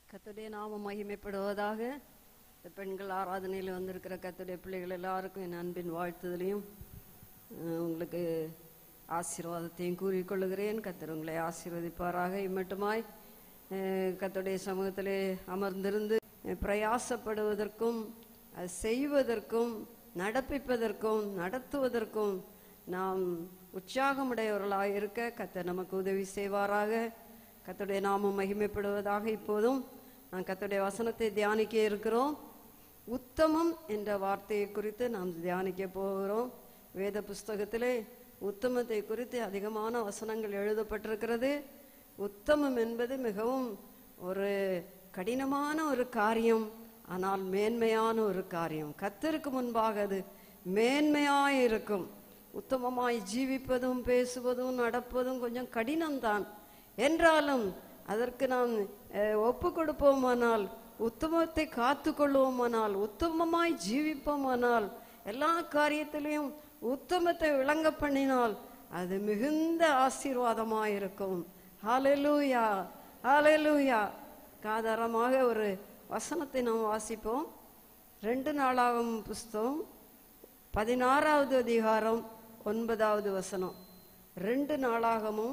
கர்த்தருடைய நாமம் மகிமைப்படுவதாக. பெண்கள் ஆராதனையில் வந்திருக்கிற கர்த்தருடைய பிள்ளைகள் எல்லாருக்கும் என் அன்பின் வாழ்த்துதலையும் உங்களுக்கு ஆசீர்வாதத்தையும் கூறிக்கொள்ளுகிறேன். கர்த்தர் உங்களை ஆசீர்வதிப்பாராக. இம்மட்டுமாய் கர்த்தருடைய சமூகத்திலே அமர்ந்திருந்து பிரயாசப்படுவதற்கும் செய்வதற்கும் நடப்பிப்பதற்கும் நடத்துவதற்கும் நாம் உற்சாகமுடையவர்களாக இருக்க கர்த்தர் நமக்கு உதவி செய்வாராக. கர்த்தருடைய நாமம் மகிமைப்படுவதாக. இப்போதும் நான் கர்த்தருடைய வசனத்தை தியானிக்க இருக்கிறோம். உத்தமம் என்ற வார்த்தையை குறித்து நாம் தியானிக்க போகிறோம். வேத புஸ்தகத்திலே உத்தமத்தை குறித்து அதிகமான வசனங்கள் எழுதப்பட்டிருக்கிறது. உத்தமம் என்பது மிகவும் ஒரு கடினமான ஒரு காரியம், ஆனால் மேன்மையான ஒரு காரியம். கர்த்தருக்கு முன்பாக அது மேன்மையாய் இருக்கும். உத்தமமாய் ஜீவிப்பதும் பேசுவதும் நடப்பதும் கொஞ்சம் கடினம்தான். என்றாலும் அதற்கு நாம் ஒப்பு கொடுப்போமானால், உத்தமத்தை காத்து கொள்வோமானால், உத்தமமாய் ஜீவிப்போமானால், எல்லா காரியத்திலையும் உத்தமத்தை விளங்க பண்ணினால் அது மிகுந்த ஆசீர்வாதமாயிருக்கும். ஹல்லேலூயா, ஹல்லேலூயா. ஆதாரமாக ஒரு வசனத்தை நாம் வாசிப்போம். 2 நாளாகமம் புஸ்தகம் 16வது அதிகாரம் 9வது வசனம். 2 நாளாகமும்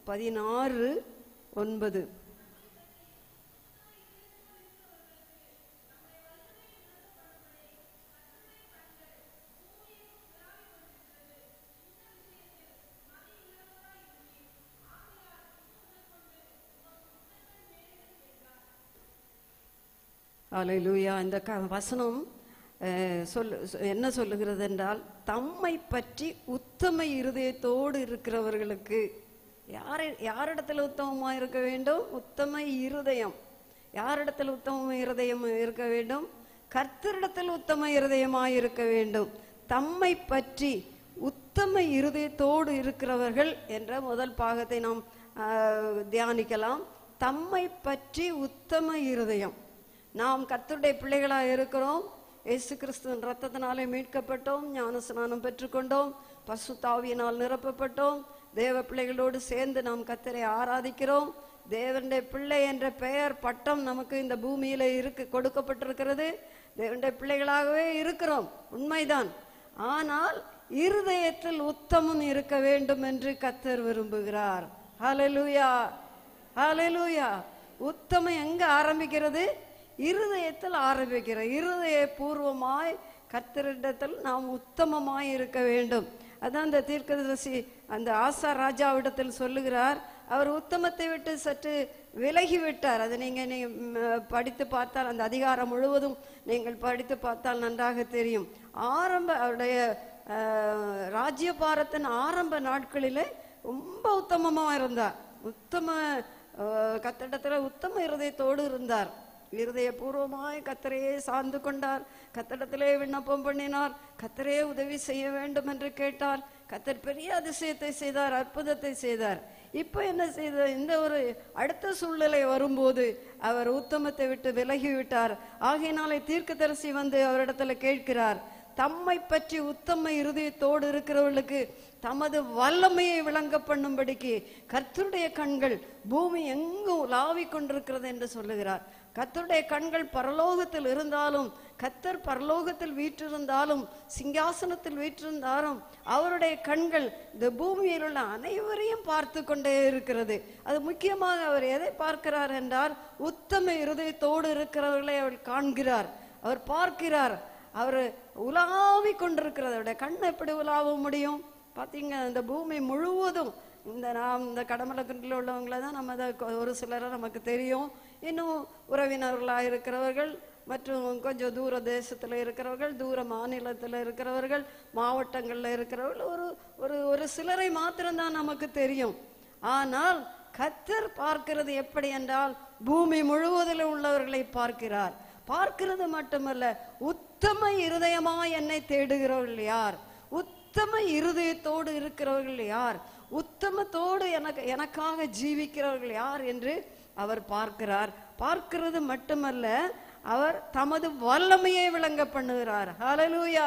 16:9. ஹல்லேலூயா. இந்த வசனம் என்ன சொல்லுகிறது என்றால், தம்மை பற்றி உத்தம இருதயத்தோடு இருக்கிறவர்களுக்கு. யாரிடத்தில் உத்தமமா இருக்க வேண்டும்? உத்தம இருதயம். யாரிடத்தில் உத்தம இருதயம் இருக்க வேண்டும்? கர்த்தரிடத்தில் உத்தம இருதயமாய் இருக்க வேண்டும். தம்மை பற்றி உத்தம இருதயத்தோடு இருக்கிறவர்கள் என்ற முதல் பாகத்தை நாம் தியானிக்கலாம். தம்மை பற்றி உத்தம இருதயம். நாம் கர்த்தருடைய பிள்ளைகளாக இருக்கிறோம். இயேசு கிறிஸ்துவின் ரத்தத்தினாலே மீட்கப்பட்டோம், ஞானஸ்நானம் பெற்றுக்கொண்டோம், பரிசுத்த ஆவியினால் நிரப்பப்பட்டோம். தேவ பிள்ளைகளோடு சேர்ந்து நாம் கர்த்தரை ஆராதிக்கிறோம். தேவனுடைய பிள்ளை என்ற பெயர் பட்டம் நமக்கு இந்த பூமியில கொடுக்கப்பட்டிருக்கிறது. தேவனுடைய பிள்ளைகளாகவே இருக்கிறோம், உண்மைதான். ஆனால் இருதயத்தில் உத்தமம் இருக்க வேண்டும் என்று கர்த்தர் விரும்புகிறார். ஹல்லேலூயா, ஹல்லேலூயா. உத்தமம் எங்க ஆரம்பிக்கிறது? இருதயத்தில் ஆரம்பிக்கிற. இருதய பூர்வமாய் கர்த்தரிடத்தில் நாம் உத்தமமாய் இருக்க வேண்டும். அதான் அந்த தீர்க்கதரிசி அந்த ஆசா ராஜாவிடத்தில் சொல்லுகிறார். அவர் உத்தமத்தை விட்டு சற்று விலகி விட்டார். அதை நீங்க படித்து பார்த்தால், அந்த அதிகாரம் முழுவதும் நீங்கள் படித்து பார்த்தால் நன்றாக தெரியும். அவருடைய ராஜ்யபாரத்தின் ஆரம்ப நாட்களிலே ரொம்ப உத்தமமா இருந்தார். கர்த்தரிடத்துல உத்தம இருதயத்தோடு இருந்தார். இருதய பூர்வமாய் கர்த்தரையே சார்ந்து கொண்டார். கர்த்தரிடத்திலே விண்ணப்பம் பண்ணினார். கர்த்தரே உதவி செய்ய வேண்டும் என்று கேட்டார். கர்த்தர் பெரிய அதிசயத்தை செய்தார், அற்புதத்தை செய்தார். இப்ப என்ன செய்தார்? இந்த ஒரு அடுத்த சூழ்நிலை வரும்போது அவர் உத்தமத்தை விட்டு விலகி விட்டார். ஆகையினாலே தீர்க்கதரிசி வந்து அவரிடத்துல கேட்கிறார், தம்மை பற்றி உத்தம இருதயத்தோடு இருக்கிறவர்களுக்கு தமது வல்லமையை விளங்க பண்ணும்படிக்கு கர்த்தருடைய கண்கள் பூமி எங்கும் உலாவிக் கொண்டிருக்கிறது என்று சொல்லுகிறார். கர்த்தருடைய கண்கள் பரலோகத்தில் இருந்தாலும், கர்த்தர் பரலோகத்தில் வீற்றிருந்தாலும், சிங்காசனத்தில் வீற்றிருந்தாலும், அவருடைய கண்கள் இந்த பூமியில் உள்ள அனைவரையும் பார்த்து கொண்டே இருக்கிறது. அது முக்கியமாக அவர் எதை பார்க்கிறார் என்றால், உத்தம இருதயத்தோடு இருக்கிறவர்களை அவர் காண்கிறார், அவர் பார்க்கிறார். அவர் உலாவி கொண்டிருக்கிறது. அவருடைய கண் எப்படி உலாவ முடியும்? பார்த்தீங்க, இந்த பூமி முழுவதும் நாம் இந்த கடமலக்குண்டில் உள்ளவங்கள தான் நம்ம ஒரு சிலரை நமக்கு தெரியும். இன்னும் உறவினர்களாக இருக்கிறவர்கள் மற்றும் கொஞ்சம் தூர தேசத்தில் இருக்கிறவர்கள், தூர மாநிலத்தில் இருக்கிறவர்கள், மாவட்டங்களில் இருக்கிறவர்கள், ஒரு சிலரை மாத்திரம்தான் நமக்கு தெரியும். ஆனால் கர்த்தர் பார்க்கிறது எப்படி என்றால், பூமி முழுவதிலும் உள்ளவர்களை பார்க்கிறார். பார்க்கிறது மட்டுமல்ல, உத்தம இருதயமாய் என்னை தேடுகிறவர்கள் யார்? உத்தம இருதயத்தோடு இருக்கிறவர்கள் யார்? உத்தமத்தோடு எனக்காக ஜீவிக்கிறவர்கள் யார் என்று அவர் பார்க்கிறார். பார்க்கிறது மட்டுமல்ல, அவர் தமது வல்லமையை விளங்க பண்ணுகிறார். ஹல்லேலூயா.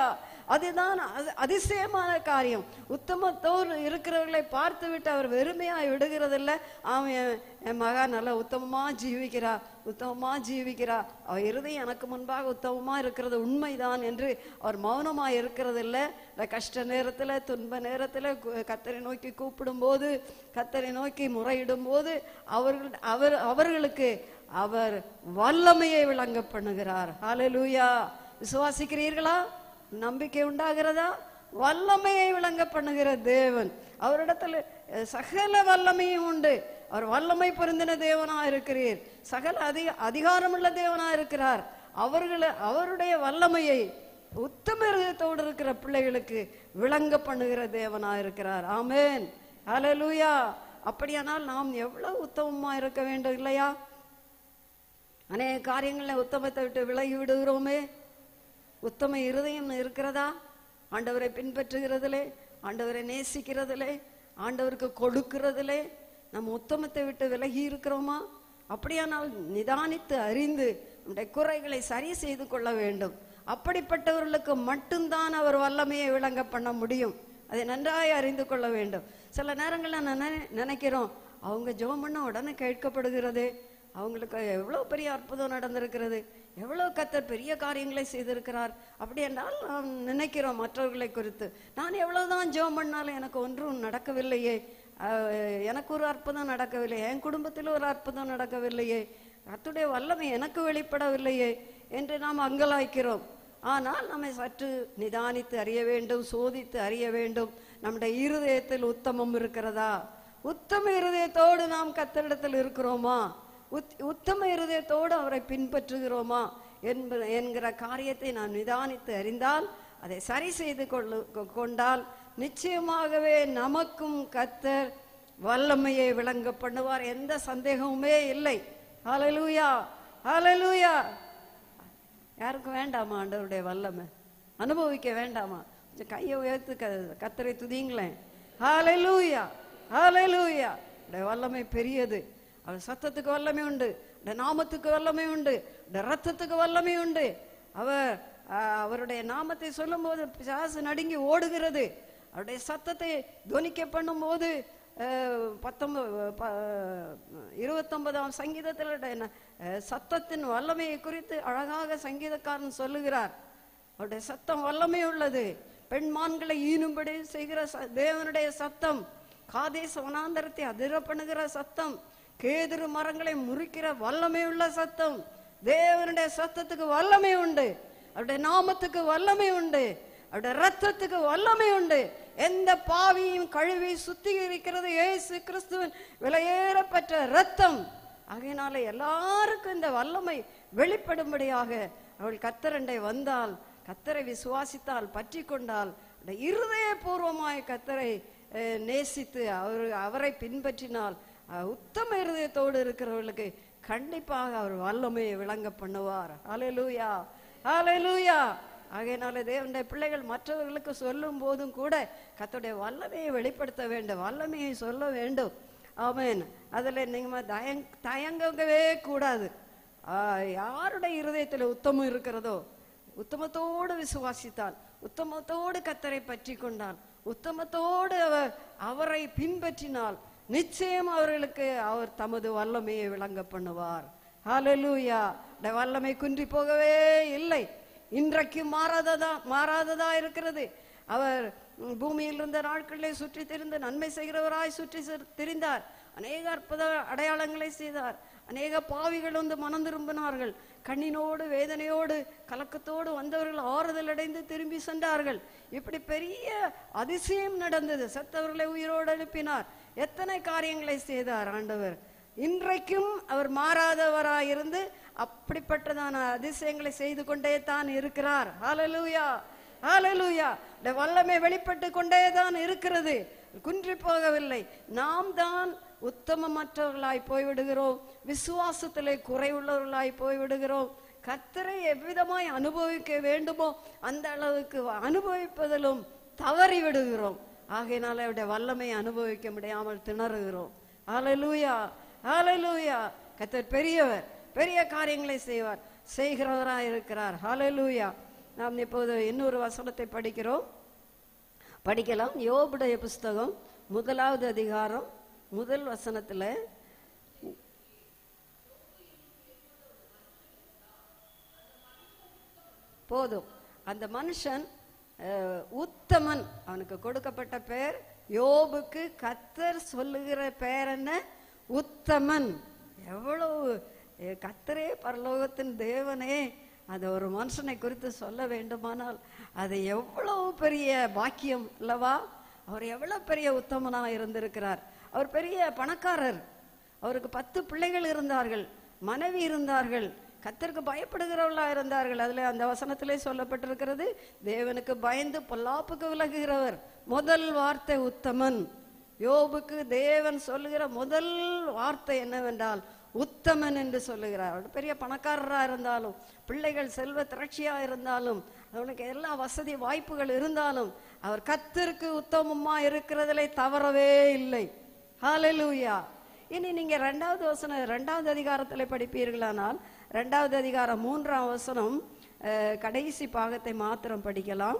அதுதான் அதிசயமான காரியம். உத்தமத்தோடு இருக்கிறவர்களை பார்த்து விட்டு அவர் வெறுமையாய் விடுகிறதில்ல. அவன் என் மகா நல்லா உத்தமமா ஜீவிக்கிறா, உத்தமமா ஜீவிக்கிறா, அவர் இருதயம் எனக்கு முன்பாக உத்தமமா இருக்கிறது உண்மைதான் என்று அவர் மௌனமா இருக்கிறது இல்லை. இந்த கஷ்ட நேரத்துல, துன்ப நேரத்துல கர்த்தரை நோக்கி கூப்பிடும் போது, கர்த்தரை நோக்கி முறையிடும் போது அவர்களுக்கு அவர் வல்லமையை விளங்க பண்ணுகிறார். ஹல்லேலூயா. விசுவாசிக்கிறீர்களா? நம்பிக்கை உண்டாகிறதா? வல்லமையை விளங்க பண்ணுகிற தேவன். அவரிடத்துல சகல வல்லமையும் உண்டு. அவர் வல்லமை பொருந்தின தேவனா இருக்கிறீர், சகல அதிகாரமுள்ள தேவனா இருக்கிறார். அவருடைய வல்லமையை உத்தம இருதயத்தோடு இருக்கிற பிள்ளைகளுக்கு விளங்க பண்ணுகிற தேவனா இருக்கிறார். ஆமென், ஹல்லேலூயா. அப்படியானால் நாம் எவ்வளவு உத்தமமா இருக்க வேண்டும் இல்லையா? அநேக காரியங்களில் உத்தமத்தை விட்டு விலகி விடுகிறோமே. உத்தம இருதயம் இருக்கிறதா? ஆண்டவரை பின்பற்றுகிறதிலே, ஆண்டவரை நேசிக்கிறதிலே, ஆண்டவருக்கு கொடுக்கிறதிலே நம்ம உத்தமத்தை விட்டு விலகி இருக்கிறோமா? அப்படியானால் நிதானித்து அறிந்து நம்முடைய குறைகளை சரி செய்து கொள்ள வேண்டும். அப்படிப்பட்டவர்களுக்கு மட்டும்தான் அவர் வல்லமையை விளங்க பண்ண முடியும். அதை நன்றாய் அறிந்து கொள்ள வேண்டும். சில நேரங்களில் நினைக்கிறோம், அவங்க ஜெபம் பண்ண உடனே கேட்கப்படுகிறது, அவங்களுக்கு எவ்வளோ பெரிய அற்புதம் நடந்திருக்கிறது, எவ்வளோ கர்த்தர் பெரிய காரியங்களை செய்திருக்கிறார். அப்படி என்றால் நாம் நினைக்கிறோம் மற்றவர்களை குறித்து, நான் எவ்வளவுதான் ஜெபம் பண்ணாலும் எனக்கு ஒன்றும் நடக்கவில்லையே, எனக்கு ஒரு அற்புதம் நடக்கவில்லை, என் குடும்பத்தில் ஒரு அற்புதம் நடக்கவில்லையே, கர்த்தருடைய வல்லமை எனக்கு வெளிப்படவில்லையே என்று நாம் அங்கலாய்க்கிறோம். ஆனால் நம்மை சற்று நிதானித்து அறிய வேண்டும், சோதித்து அறிய வேண்டும். நம்முடைய இருதயத்தில் உத்தமம் இருக்கிறதா? உத்தம இருதயத்தோடு நாம் கர்த்தரிடத்தில் இருக்கிறோமா? உத்தம இருதயத்தோடு அவரை பின்பற்றுகிறோமா என்கிற காரியத்தை நாம் நிதானித்து அறிந்தால், அதை சரி செய்து கொண்டால் நிச்சயமாகவே நமக்கும் கர்த்தர் வல்லமையை விளங்க பண்ணுவார். எந்த சந்தேகமுமே இல்லை. ஹல்லேலூயா, ஹல்லேலூயா. யாருக்கும் வேண்டாமா ஆண்டவருடைய வல்லமை? அனுபவிக்க வேண்டாமா? கொஞ்சம் கையை உயர்த்து கர்த்தரை துதிங்களேன். ஹல்லேலூயா, ஹல்லேலூயா. வல்லமை பெரியது. அவர் சத்தத்துக்கு வல்லமை உண்டு, நாமத்துக்கு வல்லமை உண்டு, ரத்தத்துக்கு வல்லமை உண்டு. அவருடைய நாமத்தை சொல்லும் போது பிசாசு நடுங்கி ஓடுகிறது. அவருடைய சத்தத்தை துவனிக்க பண்ணும் போது 29ஆம் சங்கீதத்தில் சத்தத்தின் வல்லமையை குறித்து அழகாக சங்கீதக்காரன் சொல்லுகிறார். அவருடைய சத்தம் வல்லமை உள்ளது. பெண்மான்களை ஈனும்படி செய்கிற தேவனுடைய சத்தம், காதேஸ் வனாந்தரத்தை அதிர பண்ணுகிற சத்தம், கேதுரு மரங்களை முறிக்கிற வல்லமை உள்ள சத்தம். தேவனுடைய சத்தத்துக்கு வல்லமை உண்டு, அவருடைய நாமத்துக்கு வல்லமை உண்டு, அவருடைய ரத்தத்துக்கு வல்லமை உண்டு. எந்த பாவியும் கழுவி சுத்திகரிக்கிறது இயேசு கிறிஸ்துவின் விலையேறப்பட்ட ரத்தம். ஆகையினால எல்லாருக்கும் இந்த வல்லமை வெளிப்படும்படியாக அவள் கர்த்தரண்டை வந்தால், கர்த்தரை விசுவாசித்தால், பற்றி கொண்டால், இருதயபூர்வமாய் கர்த்தரை நேசித்து அவரை பின்பற்றினால், உத்தம இருதயத்தோடு இருக்கிறவர்களுக்கு கண்டிப்பாக அவர் வல்லமையை விளங்க பண்ணுவார். ஹல்லேலூயா, ஹல்லேலூயா. ஆகையினால தேவனுடைய பிள்ளைகள் மற்றவர்களுக்கு சொல்லும் போதும் கூட கர்த்தருடைய வல்லமையை வெளிப்படுத்த வேண்டும், வல்லமையை சொல்ல வேண்டும். ஆமென். அதில் நீங்கள் தயங்கவே கூடாது. யாருடைய இருதயத்தில் உத்தமம் இருக்கிறதோ, உத்தமத்தோடு விசுவாசித்தால், உத்தமத்தோடு கர்த்தரை பற்றி கொண்டால், உத்தமத்தோடு அவரை பின்பற்றினால் நிச்சயம் அவர்களுக்கு அவர் தமது வல்லமையை விளங்க பண்ணுவார். ஹல்லேலூயா. வல்லமை குன்றி போகவே இல்லை. இன்றைக்கு மாறாததா இருக்கிறது. அவர் பூமியில் இருந்த நாட்களிலே சுற்றி திரிந்து நன்மை செய்கிறவராய் சுற்றி திரிந்தார். அநேக அற்புத அடையாளங்களை செய்தார். அநேக பாவிகள் வந்து மனம் திரும்பினார்கள். கண்ணினோடு வேதனையோடு கலக்கத்தோடு வந்தவர்கள் ஆறுதல் அடைந்து திரும்பி சென்றார்கள். இப்படி பெரிய அதிசயம் நடந்தது. செத்தவர்களை உயிரோடு எழுப்பினார். எத்தனை காரியங்களை செய்தார் ஆண்டவர். இன்றைக்கும் அவர் மாறாதவராயிருந்து அப்படிப்பட்டதான அதிசயங்களை செய்து கொண்டே தான் இருக்கிறார். ஹல்லேலூயா, ஹல்லேலூயா. வல்லமை வெளிப்பட்டு கொண்டே தான் இருக்கிறது, குன்றி போகவில்லை. நாம் தான் உத்தமமற்றவர்களாய் போய்விடுகிறோம், விசுவாசத்திலே குறைவுள்ளவர்களாய் போய்விடுகிறோம். கர்த்தரை எவ்விதமாய் அனுபவிக்க வேண்டுமோ அந்த அளவுக்கு அனுபவிப்பதிலும் தவறி விடுகிறோம். ஆகையினால அவருடைய வல்லமையை அனுபவிக்க முடியாமல் திணறுகிறோம். ஹல்லேலூயா, ஹல்லேலூயா. கர்த்தர் பெரியவர், பெரிய காரியங்களை செய்வார், செய்கிறவராய் இருக்கிறார். ஹல்லேலூயா. நாம் இப்போது இன்னொரு வசனத்தை படிக்கலாம். யோபுடைய புஸ்தகம் 1வது அதிகாரம் 1 வசனத்துல, போதும், அந்த மனுஷன் உத்தமன். அவனுக்கு கொடுக்கப்பட்ட பெயர் யோபுக்கு கர்த்தர் சொல்லுகிற பெயர் என்ன? உத்தமன். எவ்வளவு கர்த்தரே, பரலோகத்தின் தேவனே அது ஒரு மனுஷனை குறித்து சொல்ல வேண்டுமானால் அது எவ்வளவு பெரிய பாக்கியம் அல்லவா? அவர் எவ்வளவு பெரிய உத்தமனா இருந்திருக்கிறார். அவர் பெரிய பணக்காரர். அவருக்கு 10 பிள்ளைகள் இருந்தார்கள், மனைவி இருந்தார்கள், கர்த்தருக்கு பயப்படுகிறவர்களா இருந்தார்கள். அதுல அந்த வசனத்திலே சொல்லப்பட்டிருக்கிறது, தேவனுக்கு பயந்து பொல்லாப்புக்கு விலகுகிறவர். முதல் வார்த்தை உத்தமன். யோபுக்கு தேவன் சொல்லுகிற முதல் வார்த்தை என்னவென்றால் உத்தமன் என்று சொல்லுகிறார். அவர் பெரிய பணக்காரரா இருந்தாலும், பிள்ளைகள் செல்வ திரட்சியா இருந்தாலும், அவனுக்கு எல்லா வசதி வாய்ப்புகள் இருந்தாலும், அவர் கர்த்தருக்கு உத்தமமா இருக்கிறதிலே தவறவே இல்லை. ஹல்லேலூயா. இனி நீங்க 2வது அதிகாரத்தில் படிப்பீர்களானால் 2வது அதிகாரம் 3ஆம் வசனம் கடைசி பாகத்தை மாத்திரம் படிக்கலாம்.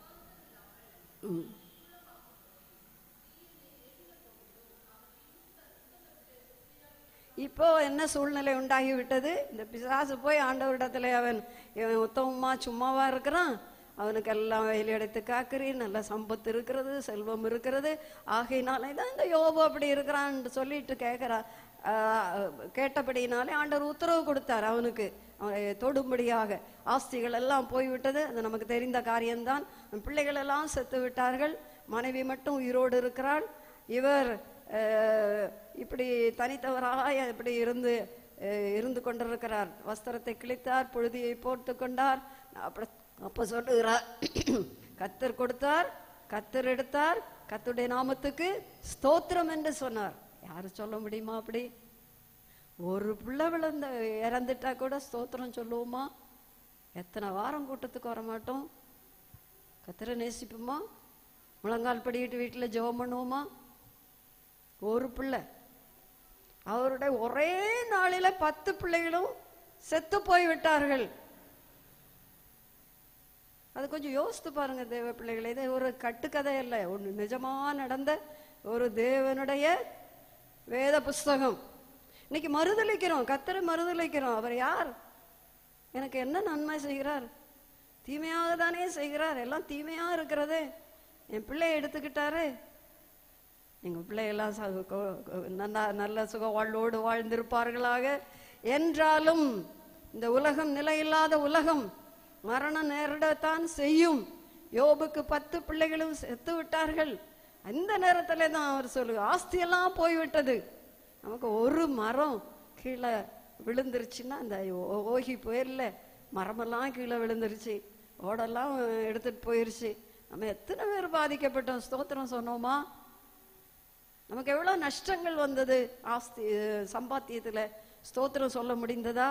இப்போ என்ன சூழ்நிலை உண்டாகிவிட்டது? இந்த பிசாசு போய் ஆண்டவரிடத்துல அவன் உத்தமமா சும்மாவா இருக்கிறான், அவனுக்கு எல்லாம் வேலை எடுத்து காக்கிறீர், நல்ல சம்பத்து இருக்கிறது, செல்வம் இருக்கிறது, ஆகையினாலே தான் இந்த யோபு அப்படி இருக்கிறான்னு சொல்லிட்டு கேட்டபடினாலே ஆண்டவர் உத்தரவு கொடுத்தார் அவனுக்கு தொடும்படியாக. ஆஸ்திகள் எல்லாம் போய்விட்டது, அது நமக்கு தெரிந்த காரியம்தான். பிள்ளைகள் எல்லாம் செத்து விட்டார்கள், மனைவி மட்டும் உயிரோடு இருக்கிறாள். இவர் இப்படி தனித்தவராக இப்படி இருந்து கொண்டிருக்கிறார். வஸ்திரத்தை கிழித்தார், புழுதியை போர்த்து கொண்டார். அப்ப சொல்லுகிறார், கர்த்தர் கொடுத்தார், கர்த்தர் எடுத்தார், கர்த்தருடைய நாமத்துக்கு ஸ்தோத்திரம் என்று சொன்னார். யாரு சொல்ல முடியுமா? அப்படி ஒரு பிள்ளை இறந்துட்டா கூட ஸ்தோத்திரம் சொல்லுவோமா? எத்தனை வாரம் கூட்டத்துக்கு வர மாட்டோம்? கர்த்தரை நேசிப்போமா? முழங்கால் படிக்கிட்டு வீட்டுல ஜெபம் பண்ணுவோமா? ஒரு பிள்ளை, அவருடைய ஒரே நாளில 10 பிள்ளைகளும் செத்து போய் விட்டார்கள். அது கொஞ்சம் யோசித்து பாருங்க தேவ பிள்ளைகளை. இது ஒரு கட்டுக்கதை அல்ல, ஒன்று நிஜமா நடந்த ஒரு தேவனுடைய வேத புஸ்தகம். இன்னைக்கு மறுதலிக்கிறோம், கர்த்தரை மறுதலிக்கிறோம். அவர் யார்? எனக்கு என்ன நன்மை செய்கிறார்? தீமையாக தானே செய்கிறார். எல்லாம் தீமையா இருக்கிறது. என் பிள்ளையை எடுத்துக்கிட்டாரு. எங்க பிள்ளையெல்லாம் நல்ல சுக வாழ்வோடு வாழ்ந்திருப்பார்களாக. என்றாலும் இந்த உலகம் நிலையில்லாத உலகம், மரணம் நேரிடத்தான் செய்யும். யோபுக்கு 10 பிள்ளைகளும் செத்து விட்டார்கள். அந்த நேரத்துல தான் அவர் சொல்லு, ஆஸ்தியெல்லாம் போய்விட்டது. நமக்கு ஒரு மரம் கீழே விழுந்துருச்சுன்னா, இந்த ஓகி புயல்ல மரமெல்லாம் கீழே விழுந்துருச்சு, ஓடெல்லாம் எடுத்துட்டு போயிருச்சு. நம்ம எத்தனை பேர் பாதிக்கப்பட்டோம்? ஸ்தோத்திரம் சொன்னோமா? நமக்கு எவ்வளவு நஷ்டங்கள் வந்தது ஆஸ்தி சம்பாத்தியத்துல. ஸ்தோத்திரம் சொல்ல முடிந்ததா?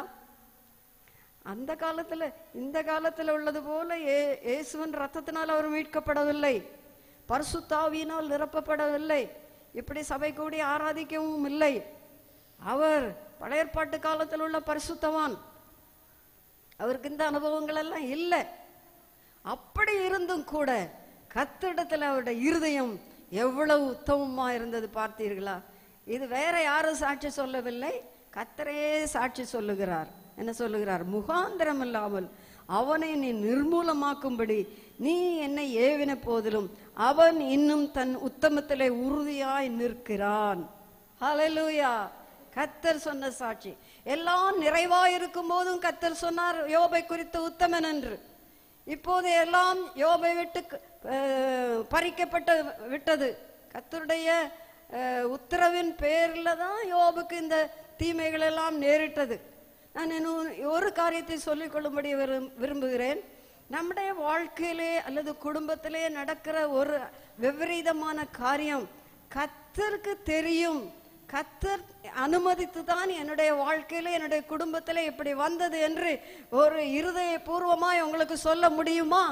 அந்த காலத்துல இந்த காலத்துல உள்ளது போல இயேசுவின் ரத்தத்தினால் அவர் மீட்கப்படவில்லை, பரிசுத்த ஆவியினால் நிரப்பப்படவில்லை, இப்படி சபை கூடி ஆராதிக்கவும் இல்லை. அவர் பழைய ஏற்பாட்டு காலத்தில் உள்ள பரிசுத்தவான். அவருக்கு இந்த அனுபவங்கள் எல்லாம் இல்லை. அப்படி இருந்தும் கூட கர்த்தரிடத்தில் அவருடைய இருதயம் எவ்வளவு உத்தமமா இருந்தது பார்த்தீர்களா? இது வேற யாரும் சாட்சி சொல்லவில்லை, கர்த்தரே சாட்சி சொல்லுகிறார். என்ன சொல்லுகிறார்? முகாந்திரம் இல்லாமல் அவனை நீ நிர்மூலமாக்கும்படி நீ என்னை ஏவின போதிலும் அவன் இன்னும் தன் உத்தமத்திலே உறுதியாய் நிற்கிறான். ஹல்லேலூயா. கர்த்தர் சொன்ன சாட்சி. எல்லாம் நிறைவாயிருக்கும் போதும் கர்த்தர் சொன்னார் யோபை குறித்து உத்தமன் என்று. இப்போது எல்லாம் யோபை விட்டு பறிக்கப்பட்டு விட்டது. கர்த்தருடைய உத்தரவின் பேர்ல தான் யோபுக்கு இந்த தீமைகள் எல்லாம் நேரிட்டது. நான் ஒரு காரியத்தை சொல்லிக் கொள்ளும்படி விரும்புகிறேன். நம்முடைய வாழ்க்கையிலே அல்லது குடும்பத்திலே நடக்கிற ஒரு விபரீதமான காரியம் கர்த்தருக்கு தெரியும். கர்த்தர் அனுமதித்து தான் என்னுடைய வாழ்க்கையில என்னுடைய குடும்பத்திலே இப்படி வந்தது என்று ஒரு இருதய பூர்வமாய் உங்களுக்கு சொல்ல முடியுமா?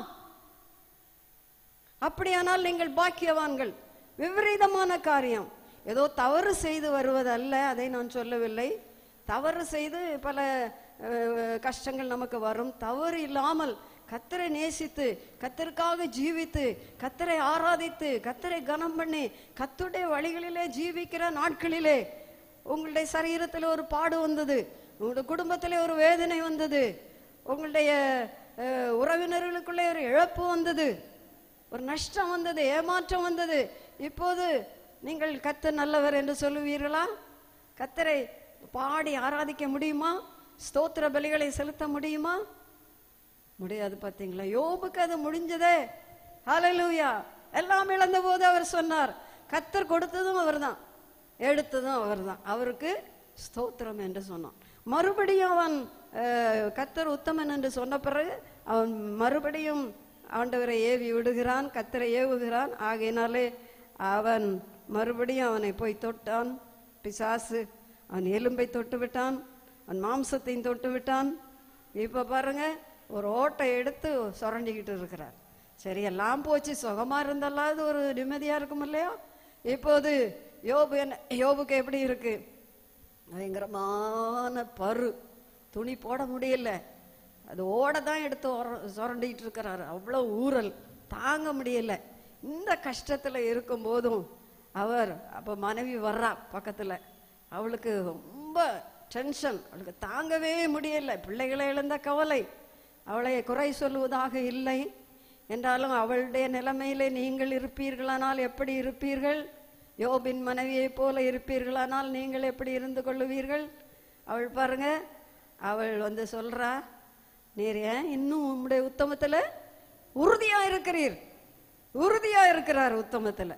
அப்படியானால் நீங்கள் பாக்கியவான்கள். விபரீதமான காரியம் ஏதோ தவறு செய்து வருவதல்ல, அதை நான் சொல்லவில்லை. தவறு செய்து பல கஷ்டங்கள் நமக்கு வரும். தவறு இல்லாமல் கர்த்தரை நேசித்து, கர்த்தருக்காக ஜீவித்து, கர்த்தரை ஆராதித்து, கர்த்தரை கனம் பண்ணி, கர்த்தருடைய வழிகளிலே ஜீவிக்கிற நாட்களிலே உங்களுடைய சரீரத்தில் ஒரு பாடு வந்தது, உங்களுடைய குடும்பத்திலே ஒரு வேதனை வந்தது, உங்களுடைய உறவினர்களுக்குள்ளே ஒரு இழப்பு வந்தது, ஒரு நஷ்டம் வந்தது, ஏமாற்றம் வந்தது. இப்போது நீங்கள் கர்த்தர் நல்லவர் என்று சொல்லுவீர்களா? கர்த்தரை பாடி ஆராதிக்க முடியுமா? ஸ்தோத்திர பலிகளை செலுத்த முடியுமா? முடியாது. பார்த்தீங்களா, யோபுக்கு அது முடிஞ்சதே. ஹல்லேலூயா. எல்லாம் இழந்த போது அவர் சொன்னார், கர்த்தர் கொடுத்ததும் அவர்தான், எடுத்ததும் அவர்தான், அவருக்கு ஸ்தோத்திரம் என்று சொன்னான். மறுபடியும் அவன் கர்த்தர் உத்தமன் என்று சொன்ன பிறகு அவன் மறுபடியும் ஆண்டவரை ஏவி விடுகிறான், கர்த்தரை ஏவுகிறான். ஆகையினாலே அவன் மறுபடியும் அவனை போய் தொட்டான். பிசாசு அவன் எலும்பை தொட்டு விட்டான், அவன் மாம்சத்தையும் தொட்டு விட்டான். இப்ப பாருங்க, ஒரு ஓட்டை எடுத்து சுரண்டிக்கிட்டு இருக்கிறார். சரி, எல்லாம் போச்சு, சுகமா இருந்தாலும் அது ஒரு நிம்மதியா இருக்கும் இல்லையா? இப்போது யோபுக்கு எப்படி இருக்கு? பயங்கரமான பரு, துணி போட முடியல, அது ஓட தான் எடுத்து சுரண்டிட்டு இருக்கிறாரு. அவ்வளோ ஊறல் தாங்க முடியல. இந்த கஷ்டத்துல இருக்கும் போதும் அவர் அப்ப மனைவி வர்றா பக்கத்துல, அவளுக்கு ரொம்ப டென்ஷன், அவளுக்கு தாங்கவே முடியல. பிள்ளைகளை இழந்த கவலை, அவளை குறை சொல்லுவதாக இல்லை என்றாலும் அவளுடைய நிலைமையிலே நீங்கள் இருப்பீர்களானால் எப்படி இருப்பீர்கள்? யோபின் மனைவியை போல இருப்பீர்களானால் நீங்கள் எப்படி இருந்து கொள்ளுவீர்கள்? அவள் பாருங்க, அவள் சொல்றா, நீர் ஏன் இன்னும் உம்முடைய உத்தமத்துல உறுதியா இருக்கிறீர்? உறுதியா இருக்கிறார் உத்தமத்துல.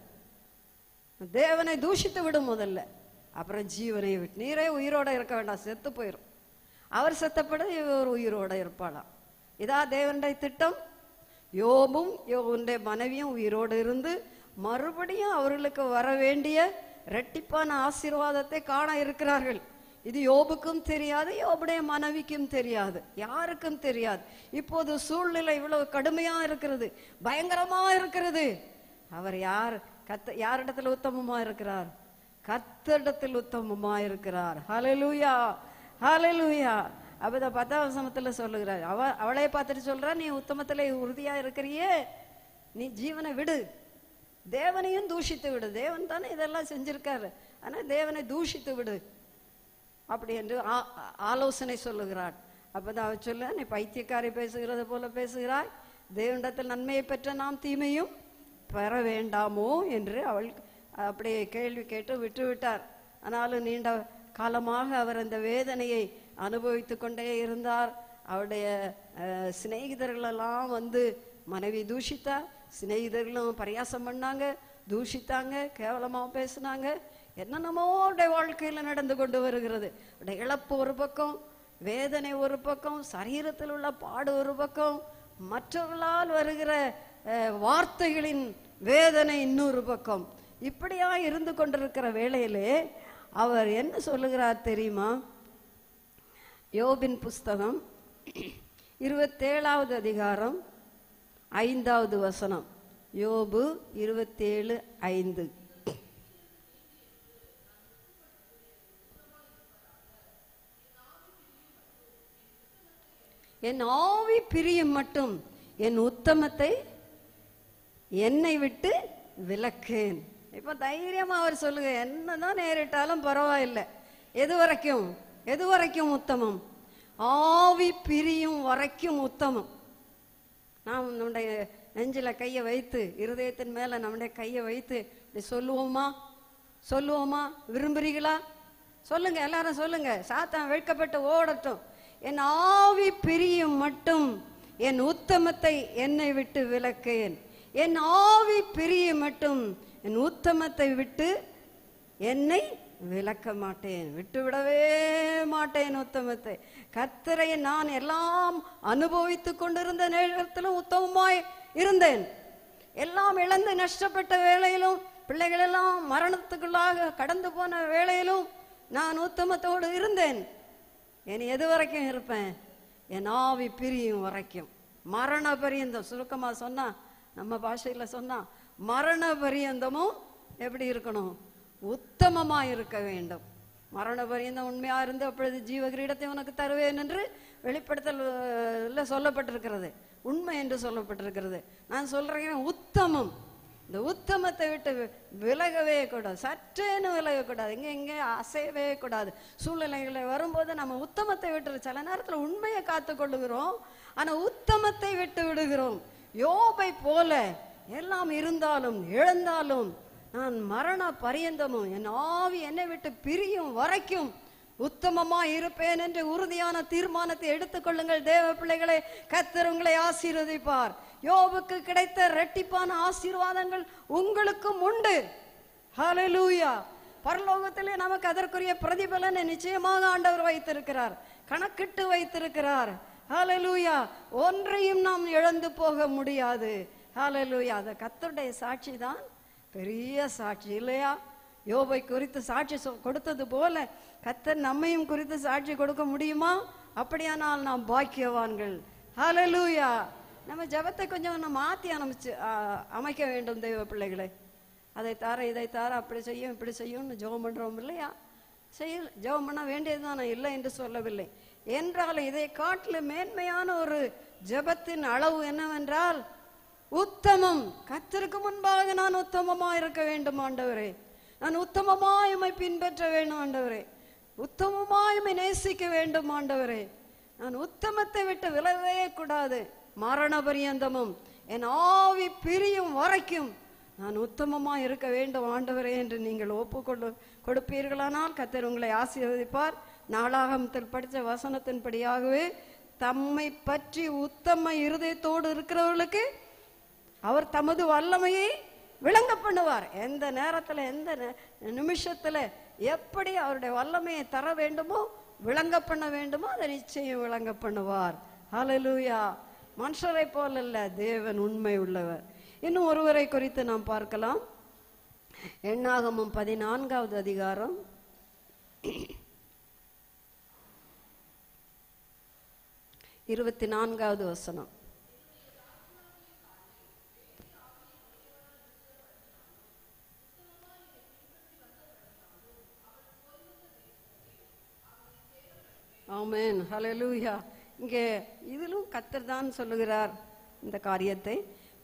தேவனை தூஷித்து விடும் முதல்ல, அப்புறம் ஜீவனை விட்டு. நீரே உயிரோட இருக்க வேண்டாம், செத்து போயிடும். அவர் செத்தப்பட இவர் உயிரோட இருப்பாளாம். இதா தேவனுடைய திட்டம். யோபும் யோபுடைய மனைவியும் உயிரோடு இருந்து மறுபடியும் அவர்களுக்கு வர வேண்டிய இரட்டிப்பான ஆசீர்வாதத்தை காண இருக்கிறார்கள். இது யோபுக்கும் தெரியாது, யோபுடைய மனைவிக்கும் தெரியாது, யாருக்கும் தெரியாது. இப்போது சூழ்நிலை இவ்வளவு கடுமையா இருக்கிறது, பயங்கரமா இருக்கிறது. அவர் யாரிடத்தில் உத்தமமா இருக்கிறார்? கர்த்தரிடத்தில் உத்தமமா இருக்கிறார். ஹல்லேலூயா, ஹல்லேலூயா. அப்பதான் 10ஆம் வசனத்துல சொல்லுகிறார், அவளை பார்த்துட்டு சொல்றா, நீ உத்தமத்துல உறுதியா இருக்கிறியே, நீ ஜீவனை விடு, தேவனையும் தூஷித்து விடு. தேவன் தானே இதெல்லாம் செஞ்சிருக்காரு, ஆனா தேவனை தூஷித்து விடு அப்படி என்று ஆலோசனை சொல்லுகிறாள். அப்பதான் அவ சொல்ல, நீ பைத்தியக்காரி பேசுகிறது போல பேசுகிறாய், தேவனிடத்தில் நன்மையை பெற்ற நாம் தீமையும் பெற வேண்டாமோ என்று அவள் அப்படியே கேள்வி கேட்டு விட்டுவிட்டார். ஆனாலும் நீண்ட காலமாக அவர் அந்த வேதனையை அனுபவித்து கொண்டே இருந்தார். அவருடைய சிநேகிதர்களெல்லாம் மனைவி தூஷித்தார், சிநேகிதர்களும் பரியாசம் பண்ணாங்க, தூஷித்தாங்க, கேவலமா பேசினாங்க. என்னென்னமோ அவருடைய வாழ்க்கையில நடந்து கொண்டு வருகிறது. இழப்பு ஒரு பக்கம், வேதனை ஒரு பக்கம், சரீரத்தில் உள்ள பாடு ஒரு பக்கம், மற்றவர்களால் வருகிற வார்த்தைகளின் வேதனை இன்னொரு பக்கம். இப்படியா இருந்து கொண்டிருக்கிற வேளையிலே அவர் என்ன சொல்லுகிறார் தெரியுமா? யோபின் புஸ்தகம் 27வது அதிகாரம் 5வது வசனம். யோபு 27:5. என் ஆவி பிரியும் மட்டும் என் உத்தமத்தை என்னை விட்டு விலக்கேன். இப்ப தைரியமா அவர் சொல்லுங்க, என்னதான் நேரிட்டாலும் பரவாயில்லை. எது வரைக்கும் உத்தமம்? ஆவி பிரியும் வரைக்கும் உத்தமம். நாம் நம்முடைய நெஞ்சில கையை வைத்து, இருதயத்தின் மேல நம்முடைய கையை வைத்து இப்படி சொல்லுவோமா? விரும்புறீங்களா? சொல்லுங்க, எல்லாரும் சொல்லுங்க. சாத்தான் வெட்கப்பட்டு ஓடட்டும். என் ஆவி பிரியும் மட்டும் என் உத்தமத்தை என்னை விட்டு விலக்கேன். என் ஆவி பிரியும் மட்டும் என் உத்தமத்தை விட்டு என்னை விலக்க மாட்டேன், விட்டுவிடவே மாட்டேன் உத்தமத்தை. கர்த்தரை நான் எல்லாம் அனுபவித்துக் கொண்டிருந்த நேரத்திலும் உத்தமமாய் இருந்தேன். எல்லாம் இழந்து நஷ்டப்பட்ட வேளையிலும், பிள்ளைகள் எல்லாம் மரணத்துக்குள்ளாக கடந்து போன வேளையிலும் நான் உத்தமத்தோடு இருந்தேன். என் எது வரைக்கும் இருப்பேன்? என் ஆவி பிரியும் வரைக்கும், மரண பரியந்தம். சுருக்கமா சொன்னா, நம்ம பாஷையில சொன்னா, மரண பரியந்தமும் எப்படி இருக்கணும்? உத்தமமா இருக்க வேண்டும். மரண பரியந்தம் உண்மையா இருந்து அப்பொழுது ஜீவ கிரீடத்தை உனக்கு தருவேன் என்று வெளிப்படுத்தல் சொல்லப்பட்டிருக்கிறது. உண்மை என்று சொல்லப்பட்டிருக்கிறது. நான் சொல்றேன் உத்தமம். இந்த உத்தமத்தை விட்டு விலகவே கூடாது, சற்றேன்னு விலகக்கூடாது, இங்கே அசையவே கூடாது. சூழ்நிலைகளை வரும்போது நம்ம உத்தமத்தை விட்டு சில நேரத்தில் உண்மையை காத்து கொள்ளுகிறோம், ஆனா உத்தமத்தை விட்டு விடுகிறோம். யோபை போல எல்லாம் இருந்தாலும் இழந்தாலும் நான் மரண பரியந்தமும் என் ஆவி என்னை விட்டு பிரியும் வரைக்கும் உத்தமமா இருப்பேன் என்று உறுதியான தீர்மானத்தை எடுத்துக்கொள்ளுங்கள் தேவ பிள்ளைகளை. கர்த்தர் உங்களை ஆசீர்வதிப்பார். யோபுக்கு கிடைத்த இரட்டிப்பான ஆசீர்வாதங்கள் உங்களுக்கும் உண்டு. ஹல்லேலூயா. பரலோகத்திலே நமக்கு அதற்குரிய பிரதிபலனை நிச்சயமாக ஆண்டவர் வைத்திருக்கிறார், கணக்கிட்டு வைத்திருக்கிறார். ஹல்லேலூயா. ஒன்றையும் நாம் இழந்து போக முடியாது. ஹல்லேலூயா. அந்த கர்த்தருடைய சாட்சி தான் பெரிய சாட்சி இல்லையா? யோபை குறித்து சாட்சி கொடுத்தது போல கர்த்தர் நம்மையும் குறித்து சாட்சி கொடுக்க முடியுமா? அப்படியானால் நாம் பாக்கியவான்கள். ஹல்லேலூயா. நம்ம ஜெபத்தை கொஞ்சம் நம்ம மாற்றி அமைக்க வேண்டும் தெய்வ பிள்ளைகளை. அதை தார இதை தார அப்படி செய்யும் இப்படி செய்யும்னு ஜெபம் பண்றோம் இல்லையா? ஜெபம் பண்ண வேண்டியதுதான், நான் இல்லை என்று சொல்லவில்லை. என்றாலும் இதை காட்டிலும் மேன்மையான ஒரு ஜெபத்தின் அளவு என்னவென்றால் உத்தமம். கர்த்தருக்கு முன்பாக நான் உத்தமமா இருக்க வேண்டும் ஆண்டவரே, நான் உத்தமமாய் உம்மை பின்பற்ற வேண்டும் ஆண்டவரே, உத்தமமாய் உம்மை நேசிக்க வேண்டும் ஆண்டவரே. நான் உத்தமத்தை விட்டு விலகவே கூடாது. மரண பரியந்தமும் என் ஆவி பிரியும் வரைக்கும் நான் உத்தமமா இருக்க வேண்டும் ஆண்டவரே என்று நீங்கள் கொடுப்பீர்களானால் கர்த்தர் உங்களை ஆசீர்வதிப்பார். நாளாகமத்தில் படித்த வசனத்தின்படியாகவே தம்மை பற்றி உத்தம இருதயத்தோடு இருக்கிறவர்களுக்கு அவர் தமது வல்லமையை விளங்க பண்ணுவார். எந்த நேரத்தில் எந்த நிமிஷத்துல எப்படி அவருடைய வல்லமையை தர வேண்டுமோ விளங்க பண்ண வேண்டுமோ அதை நிச்சயம் விளங்க பண்ணுவார். ஹல்லேலூயா. மனுஷரை போல அல்ல, தேவன் உண்மை உள்ளவர். இன்னும் ஒருவரை குறித்து நாம் பார்க்கலாம். எண்ணாகமம் 14வது அதிகாரம் 24வது வசனம். ஆமென். ஹல்லேலூயா. இங்கே இதிலும் கர்த்தர் தான் சொல்லுகிறார் இந்த காரியத்தை.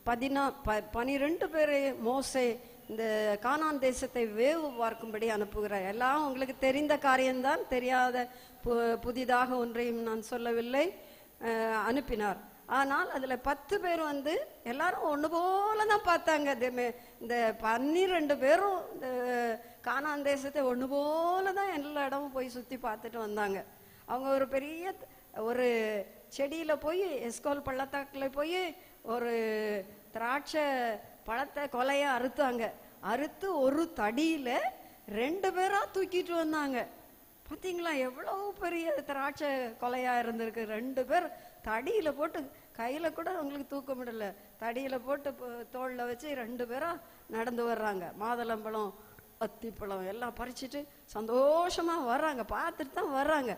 12 பேரை மோசே இந்த கானான் தேசத்தை வேவு பார்க்கும்படி அனுப்புகிறார். எல்லாம் உங்களுக்கு தெரிந்த காரியம்தான், தெரியாத புதிதாக ஒன்றையும் நான் சொல்லவில்லை. அனுப்பினார். ஆனால் அதுல 10 பேர் எல்லாரும் ஒண்ணு போல தான் பார்த்தாங்க. இந்த 12 பேரும் இந்த கானான் தேசத்தை ஒண்ணு போல தான் எல்லா இடமும் போய் சுத்தி பார்த்துட்டு வந்தாங்க. அவங்க ஒரு பெரிய ஒரு செடியில போய் எஸ்கோல் பள்ளத்தாக்குல போய் ஒரு திராட்சை பழத்தை கொலைய அறுத்தாங்க. அறுத்து ஒரு தடியில 2 பேரா தூக்கிட்டு வந்தாங்க. பாத்தீங்களா எவ்வளவு பெரிய திராட்சை கொலையா இருந்திருக்கு. 2 பேர் தடியில போட்டு, கையில கூட அவங்களுக்கு தூக்க முடியல, தடியில போட்டு தோல்ல வச்சு 2 பேரா நடந்து வர்றாங்க. மாதுளம்பழம் அத்திப்பழம் எல்லாம் பறிச்சுட்டு சந்தோஷமா வர்றாங்க. பார்த்துட்டு தான் வர்றாங்க.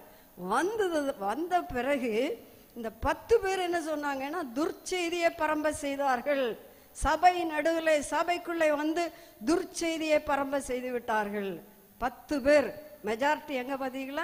வந்த பிறகு இந்த 10 பேர் என்ன சொன்னாங்கன்னா துர்ச்செய்தியை பரம்ப செய்தார்கள். சபை நடுவில் சபைக்குள்ளே துர்ச்செய்தியை பரம்ப செய்து விட்டார்கள். 10 பேர் மெஜாரிட்டி. எங்க பாத்தீங்களா?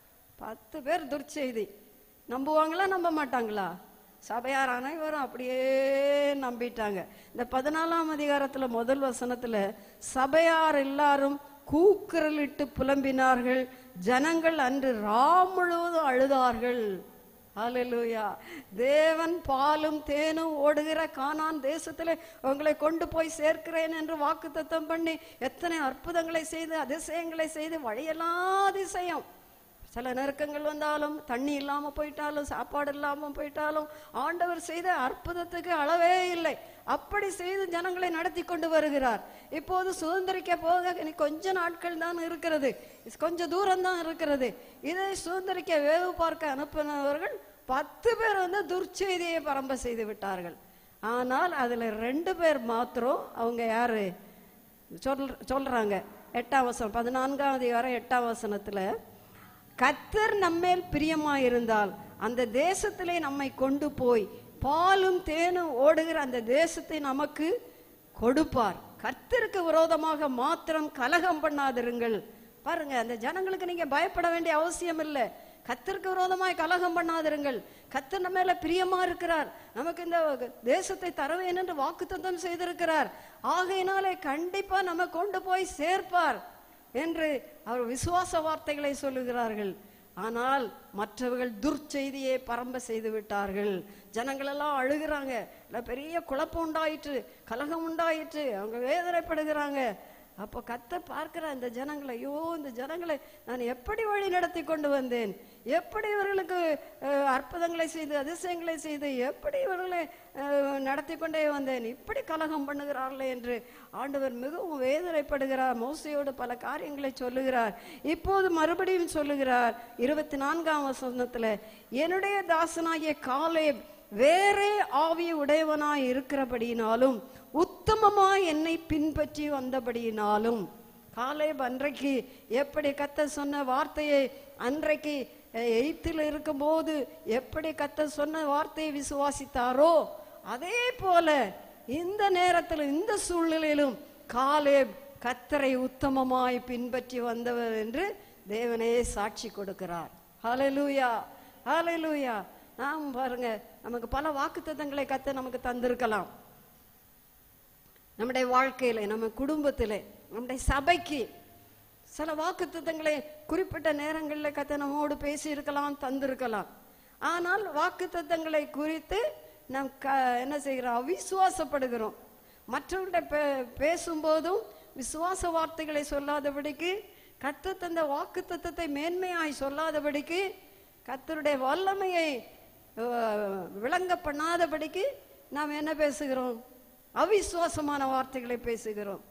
10 பேர் துர்ச்செய்தி. நம்புவாங்களா நம்ப மாட்டாங்களா? சபையார் அனைவரும் அப்படியே நம்பிட்டாங்க. இந்த 14ஆம் அதிகாரத்துல முதல் வசனத்துல சபையார் எல்லாரும் கூக்குரலிட்டு புலம்பினார்கள். ஜனங்கள் அன்று ராம் முழுவதும் அழுதார்கள். ஹல்லேலூயா. தேவன் பாலும் தேனும் ஓடுகிற கானான் தேசத்திலே உங்களை கொண்டு போய் சேர்க்கிறேன் என்று வாக்குத்தத்தம் பண்ணி எத்தனை அற்புதங்களை செய்து அதிசயங்களை செய்து வழியெல்லாம் அதிசயம். சில நெருக்கங்கள் வந்தாலும், தண்ணி இல்லாம போயிட்டாலும், சாப்பாடு இல்லாம போயிட்டாலும் ஆண்டவர் செய்த அற்புதத்துக்கு அளவே இல்லை. அப்படி செய்து ஜனங்களை நடத்தி கொண்டு வருகிறார். இப்போது சுதந்திரிக்க போக கொஞ்ச நாட்கள் தான் இருக்கிறது, கொஞ்சம் தூரம் தான் இருக்கிறது. இதை சுதந்திரிக்க வேவு பார்க்க அனுப்பினவர்கள் 10 பேர் துர்ச்செய்தியை பரம்ப செய்து விட்டார்கள். ஆனால் அதுல 2 பேர் மாத்திரம், அவங்க யாரு சொல்றாங்க? 8ஆம் வசனம், 14ஆம் அதிகாரம் 8ஆம் வசனத்துல, கர்த்தர் நம்மேல் பிரியமாயிருந்தால் அந்த தேசத்திலே நம்மை கொண்டு போய் பாலும் தேனும் ஓடுகிற அந்த தேசத்தை நமக்கு கொடுப்பார். கர்த்தருக்கு விரோதமாக மாத்திரம் கலகம் பண்ணாதிருங்கள். பாருங்க, அந்த ஜனங்களுக்கு நீங்க பயப்பட வேண்டிய அவசியம் இல்லை. கர்த்தருக்கு விரோதமாய் கலகம் பண்ணாதிருங்கள். கர்த்தர் நம்ம மேல பிரியமா இருக்கிறார். நமக்கு இந்த தேசத்தை தருவேன் என்று வாக்குத்தத்தம் செய்திருக்கிறார். ஆகையினாலே கண்டிப்பா நம்ம கொண்டு போய் சேர்ப்பார் என்று அவர் விசுவாச வார்த்தைகளை சொல்லுகிறார்கள். ஆனால் மற்றவர்கள் துர்ச்செய்தியை பரம்ப செய்து விட்டார்கள். ஜனங்கள் எல்லாம் அழுகிறாங்க, பெரிய குழப்பம் உண்டாயிற்று, கலகம் உண்டாயிற்று, அவங்க வேதனைப்படுகிறாங்க. அப்போ கர்த்தர் பார்க்கிற இந்த ஜனங்களை, ஐயோ இந்த ஜனங்களை நான் எப்படி வழி நடத்தி கொண்டு வந்தேன், எப்படி இவர்களுக்கு அற்புதங்களை செய்து அதிசயங்களை செய்து எப்படி இவர்களை நடத்தி கொண்டே வந்தேன், இப்படி கலகம் பண்ணுகிறார்களே என்று ஆண்டவர் மிகவும் வேதனைப்படுகிறார். மோசையோடு பல காரியங்களை சொல்லுகிறார். இப்போது மறுபடியும் சொல்லுகிறார் 24ஆம் வசனத்துல, என்னுடைய தாசனாகிய காலேப் வேறே ஆவி உடையவனாய் இருக்கிறபடியினாலும் உத்தமமாய் என்னை பின்பற்றி வந்தபடியினாலும். காலேப் அன்றைக்கு எப்படி கர்த்தர் சொன்ன வார்த்தையை, அன்றைக்கு எய்த்தில் இருக்கும்போது எப்படி கர்த்தர் சொன்ன வார்த்தையை விசுவாசித்தாரோ, அதே போல இந்த நேரத்தில் இந்த சூழ்நிலையிலும் காலேப் கர்த்தரை உத்தமமாய் பின்பற்றி வந்தவர் என்று தேவனே சாட்சி கொடுக்கிறார். ஹல்லேலூயா, ஹல்லேலூயா. நாம் பாருங்க, நமக்கு பல வாக்குத்தத்தங்களை கர்த்தர் நமக்கு தந்திருக்கலாம். நம்முடைய வாழ்க்கையில, நம்ம குடும்பத்திலே, நம்முடைய சபைக்கு சில வாக்குத்தத்தங்களை குறிப்பிட்ட நேரங்களில் கர்த்தர் நம்மோடு பேசி இருக்கலாம், தந்திருக்கலாம். ஆனால் வாக்குத்தத்தங்களை குறித்து நாம் என்ன செய்கிறோம், அவிசுவாசப்படுகிறோம். மற்றவர்கிட்ட பேசும்போதும் விசுவாச வார்த்தைகளை சொல்லாதபடிக்கு, கர்த்தர் தந்த வாக்குத்தத்தத்தை மேன்மையாய் சொல்லாதபடிக்கு, கர்த்தருடைய வல்லமையை விளங்க பண்ணாதபடிக்கு நாம் என்ன பேசுகிறோம், அவிசுவாசமான வார்த்தைகளை பேசுகிறோம்.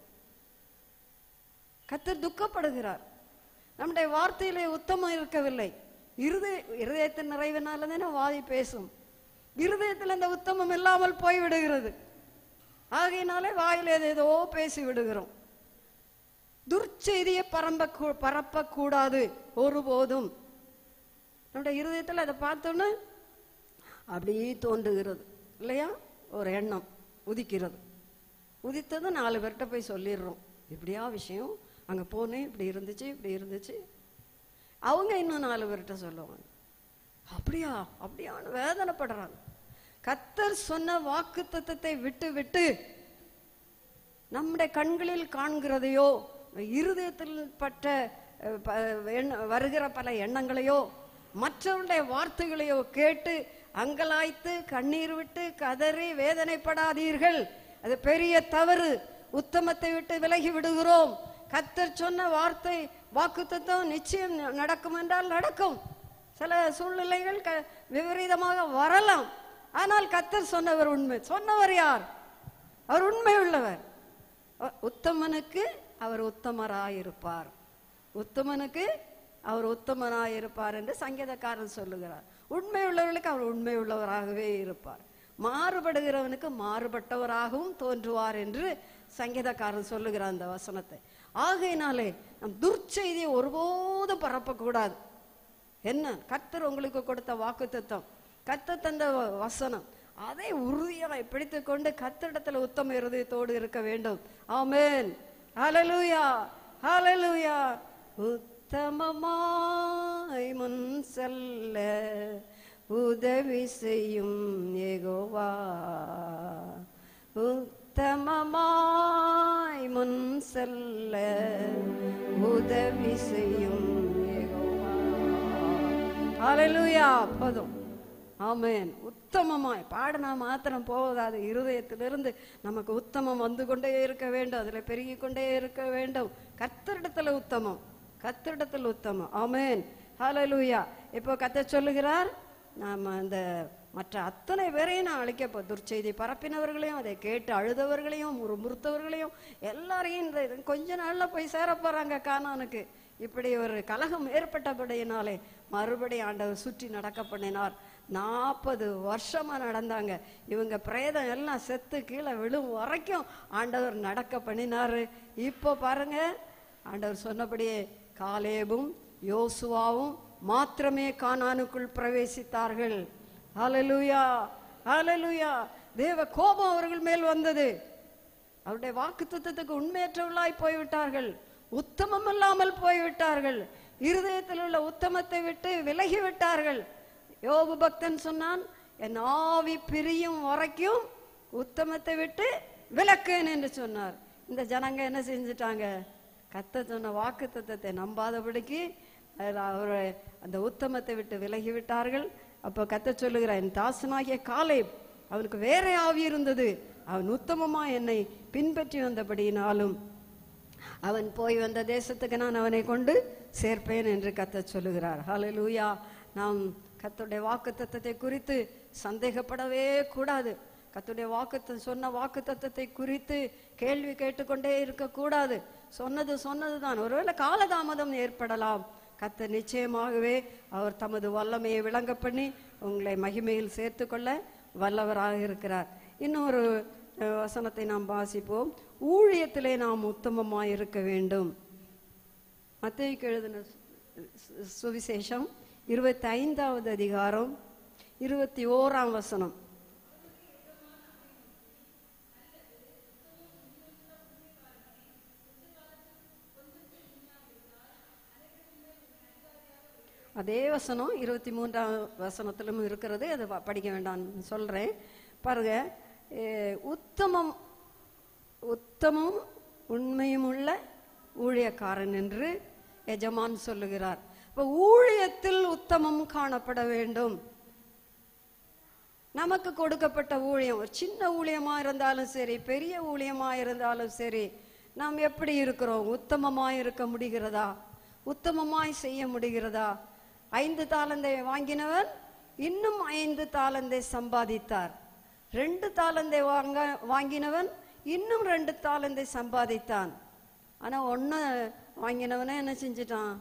கர்த்தர் துக்கப்படுகிறார். நம்முடைய வார்த்தையிலே உத்தமம் இருக்கவில்லை. இருதயத்தின் நிறைவினால தானே வாய் பேசும். இருதயத்தில் அந்த உத்தமம் இல்லாமல் போய்விடுகிறது. ஆகையினாலே வாயில் ஏதேதோ பேசி விடுகிறோம். துர்ச்செய்தியை பரப்ப கூடாது ஒருபோதும். நம்முடைய இருதயத்தில் அதை பார்த்தோன்னு அப்படியே தோன்றுகிறது இல்லையா, ஒரு எண்ணம் உதிக்கிறது. உதித்தது 4 பேர்கிட்ட போய் சொல்லிடுறோம், இப்படியா விஷயம், அங்கே போனேன், இப்படி இருந்துச்சு, இப்படி இருந்துச்சு. அவங்க இன்னும் 4 பேர்கிட்ட சொல்லுவாங்க, அப்படியா அப்படியான்னு வேதனைப்படுறாங்க. கர்த்தர் சொன்ன வாக்குத்தத்தத்தை விட்டு விட்டு நம்முடைய கண்களில் காண்கிறதையோ, இருதயத்தில் பட்ட வருகிற பல எண்ணங்களையோ, மற்றவருடைய வார்த்தைகளையோ கேட்டு அங்கலாய்த்து கண்ணீர் விட்டு கதறி வேதனைப்படாதீர்கள். அது பெரிய தவறு. உத்தமத்தை விட்டு விலகி விடுகிறோம். கர்த்தர் சொன்ன வார்த்தை வாக்குத்தத்தம் நிச்சயம் நடக்கும் என்றால் நடக்கும். சில சூழ்நிலைகள் விபரீதமாக வரலாம். ஆனால் கர்த்தர் சொன்னவர் உண்மை. சொன்னவர் யார்? அவர் உண்மை உள்ளவர். உத்தமனுக்கு அவர் உத்தமராயிருப்பார். உத்தமனுக்கு அவர் உத்தமராயிருப்பார் என்று சங்கீதக்காரன் சொல்லுகிறார். உண்மை உள்ளவர்களுக்கு அவர் உண்மை உள்ளவராகவே இருப்பார். மாறுபடுகிறவனுக்கு மாறுபட்டவராகவும் தோன்றுவார் என்று சங்கீதக்காரன் சொல்லுகிறார் அந்த வசனத்தை. ஆகையினாலே நம் துர்ச்செய்தியை ஒருபோதும் பரப்பக்கூடாது. என்ன, கர்த்தர் உங்களுக்கு கொடுத்த வாக்குத்தத்தம், கர்த்தர் தந்த வசனம், அதை உறுதியாக பிடித்துக் கொண்டு கர்த்தரிடத்தில் உத்தம இருதயத்தோடு இருக்க வேண்டும். ஆமென், ஹல்லேலூயா, ஹல்லேலூயா. உத்தமமாய் முன் செல்ல உதவி செய்யும் யெகோவா, உத்தமமாய் முன் செல்ல உதவி செய்யும் யெகோவா. ஹல்லேலூயா. போதும். ஆமென். உத்தமமாய் பாடினா மாத்திரம் போவதாது, இருதயத்திலிருந்து நமக்கு உத்தமம் வந்து கொண்டே இருக்க வேண்டும். அதில் பெருகி கொண்டே இருக்க வேண்டும். கர்த்தரிடத்தில் உத்தமம், கர்த்தரிடத்தில் உத்தமம். ஆமென், ஹல்லேலூயா. இப்போ கர்த்தர் சொல்லுகிறார், நாம் அந்த மற்ற அத்தனை பேரையும் நான் அழைக்க, துர்ச்செய்தி பரப்பினவர்களையும், அதை கேட்டு அழுதவர்களையும், முறுத்தவர்களையும் எல்லாரையும் இந்த கொஞ்ச நாள்ல போய் சேர போறாங்க கானானுக்கு. இப்படி ஒரு கலகம் ஏற்பட்டபடியினாலே மறுபடியும் ஆண்டவர் சுற்றி நடக்க பண்ணினார். 40 வருஷமா நடந்தாங்க. இவங்க பிரேதம் எல்லாம் செத்து கீழே விழும் வரைக்கும் ஆண்டவர் நடக்க பண்ணினாரு. இப்போ பாருங்க, ஆண்டவர் சொன்னபடியே காலேபும் யோசுவாவும் மாத்திரமே கானானுக்குள் பிரவேசித்தார்கள். ஹல்லேலூயா, ஹல்லேலூயா. தேவ கோபம் அவர்கள் மேல் வந்தது. அவருடைய வாக்குத்தத்தத்துக்கு உண்மையற்றவர்களாய் போய்விட்டார்கள். உத்தமம் இல்லாமல் போய்விட்டார்கள். இருதயத்தில் உள்ள உத்தமத்தை விட்டு விலகி விட்டார்கள். யோபு பக்தன் சொன்னான், என் ஆவி பிரியும் வரைக்கும் உத்தமத்தை விட்டு விலக்கேன் என்று சொன்னார். இந்த ஜனங்க என்ன செஞ்சுட்டாங்க? கர்த்தர் சொன்ன வாக்கு தத்தத்தை நம்பாதபடிக்கு அவர் அந்த உத்தமத்தை விட்டு விலகி விட்டார்கள். அப்போ கர்த்தர் சொல்லுகிறார், என் தாசனாகிய காலேப் அவனுக்கு வேற ஆவி இருந்தது, அவன் உத்தமமா என்னை பின்பற்றி வந்தபடியினாலும் அவன் போய் வந்த தேசத்துக்கு நான் அவனை கொண்டு சேர்ப்பேன் என்று கர்த்தர் சொல்லுகிறார். ஹல்லேலூயா. நாம் கர்த்தருடைய வாக்கு தத்தத்தை குறித்து சந்தேகப்படவே கூடாது. கர்த்தருடைய சொன்ன வாக்கு தத்தத்தை குறித்து கேள்வி கேட்டுக்கொண்டே இருக்கக்கூடாது. சொன்னதுதான். ஒருவேளை காலதாமதம் ஏற்படலாம். கர்த்தர் நிச்சயமாகவே அவர் தமது வல்லமையை விளங்க பண்ணி உங்களை மகிமையில் சேர்த்து கொள்ள வல்லவராக இருக்கிறார். இன்னொரு வசனத்தை நாம் வாசிப்போம். ஊழியத்திலே நாம் உத்தமமாய் இருக்க வேண்டும். மத்தேயுக்கு எழுதின சுவிசேஷம் 25வது அதிகாரம் 21ஆம் வசனம். அதே வசனம் 23ஆம் வசனத்திலும் இருக்கிறது. அதை படிக்க வேண்டாம் சொல்றேன் பாருங்க. உத்தமம் உண்மையும் உள்ள ஊழியக்காரன் என்று எஜமான் சொல்லுகிறார். இப்ப ஊழியத்தில் உத்தமம் காணப்பட வேண்டும். நமக்கு கொடுக்கப்பட்ட ஊழியம், ஒரு சின்ன ஊழியமா இருந்தாலும் சரி, பெரிய ஊழியமா இருந்தாலும் சரி, நாம் எப்படி இருக்கிறோம்? உத்தமமாய் இருக்க முடிகிறதா? உத்தமமாய் செய்ய முடிகிறதா? 5 தாலந்தை வாங்கினவர் இன்னும் 5 தாலந்தை சம்பாதித்தார். 2 தாலந்தை வாங்கினவன் இன்னும் 2 தாலந்தை சம்பாதித்தான். ஆனா 1 வாங்கினவனே என்ன செஞ்சிட்டான்?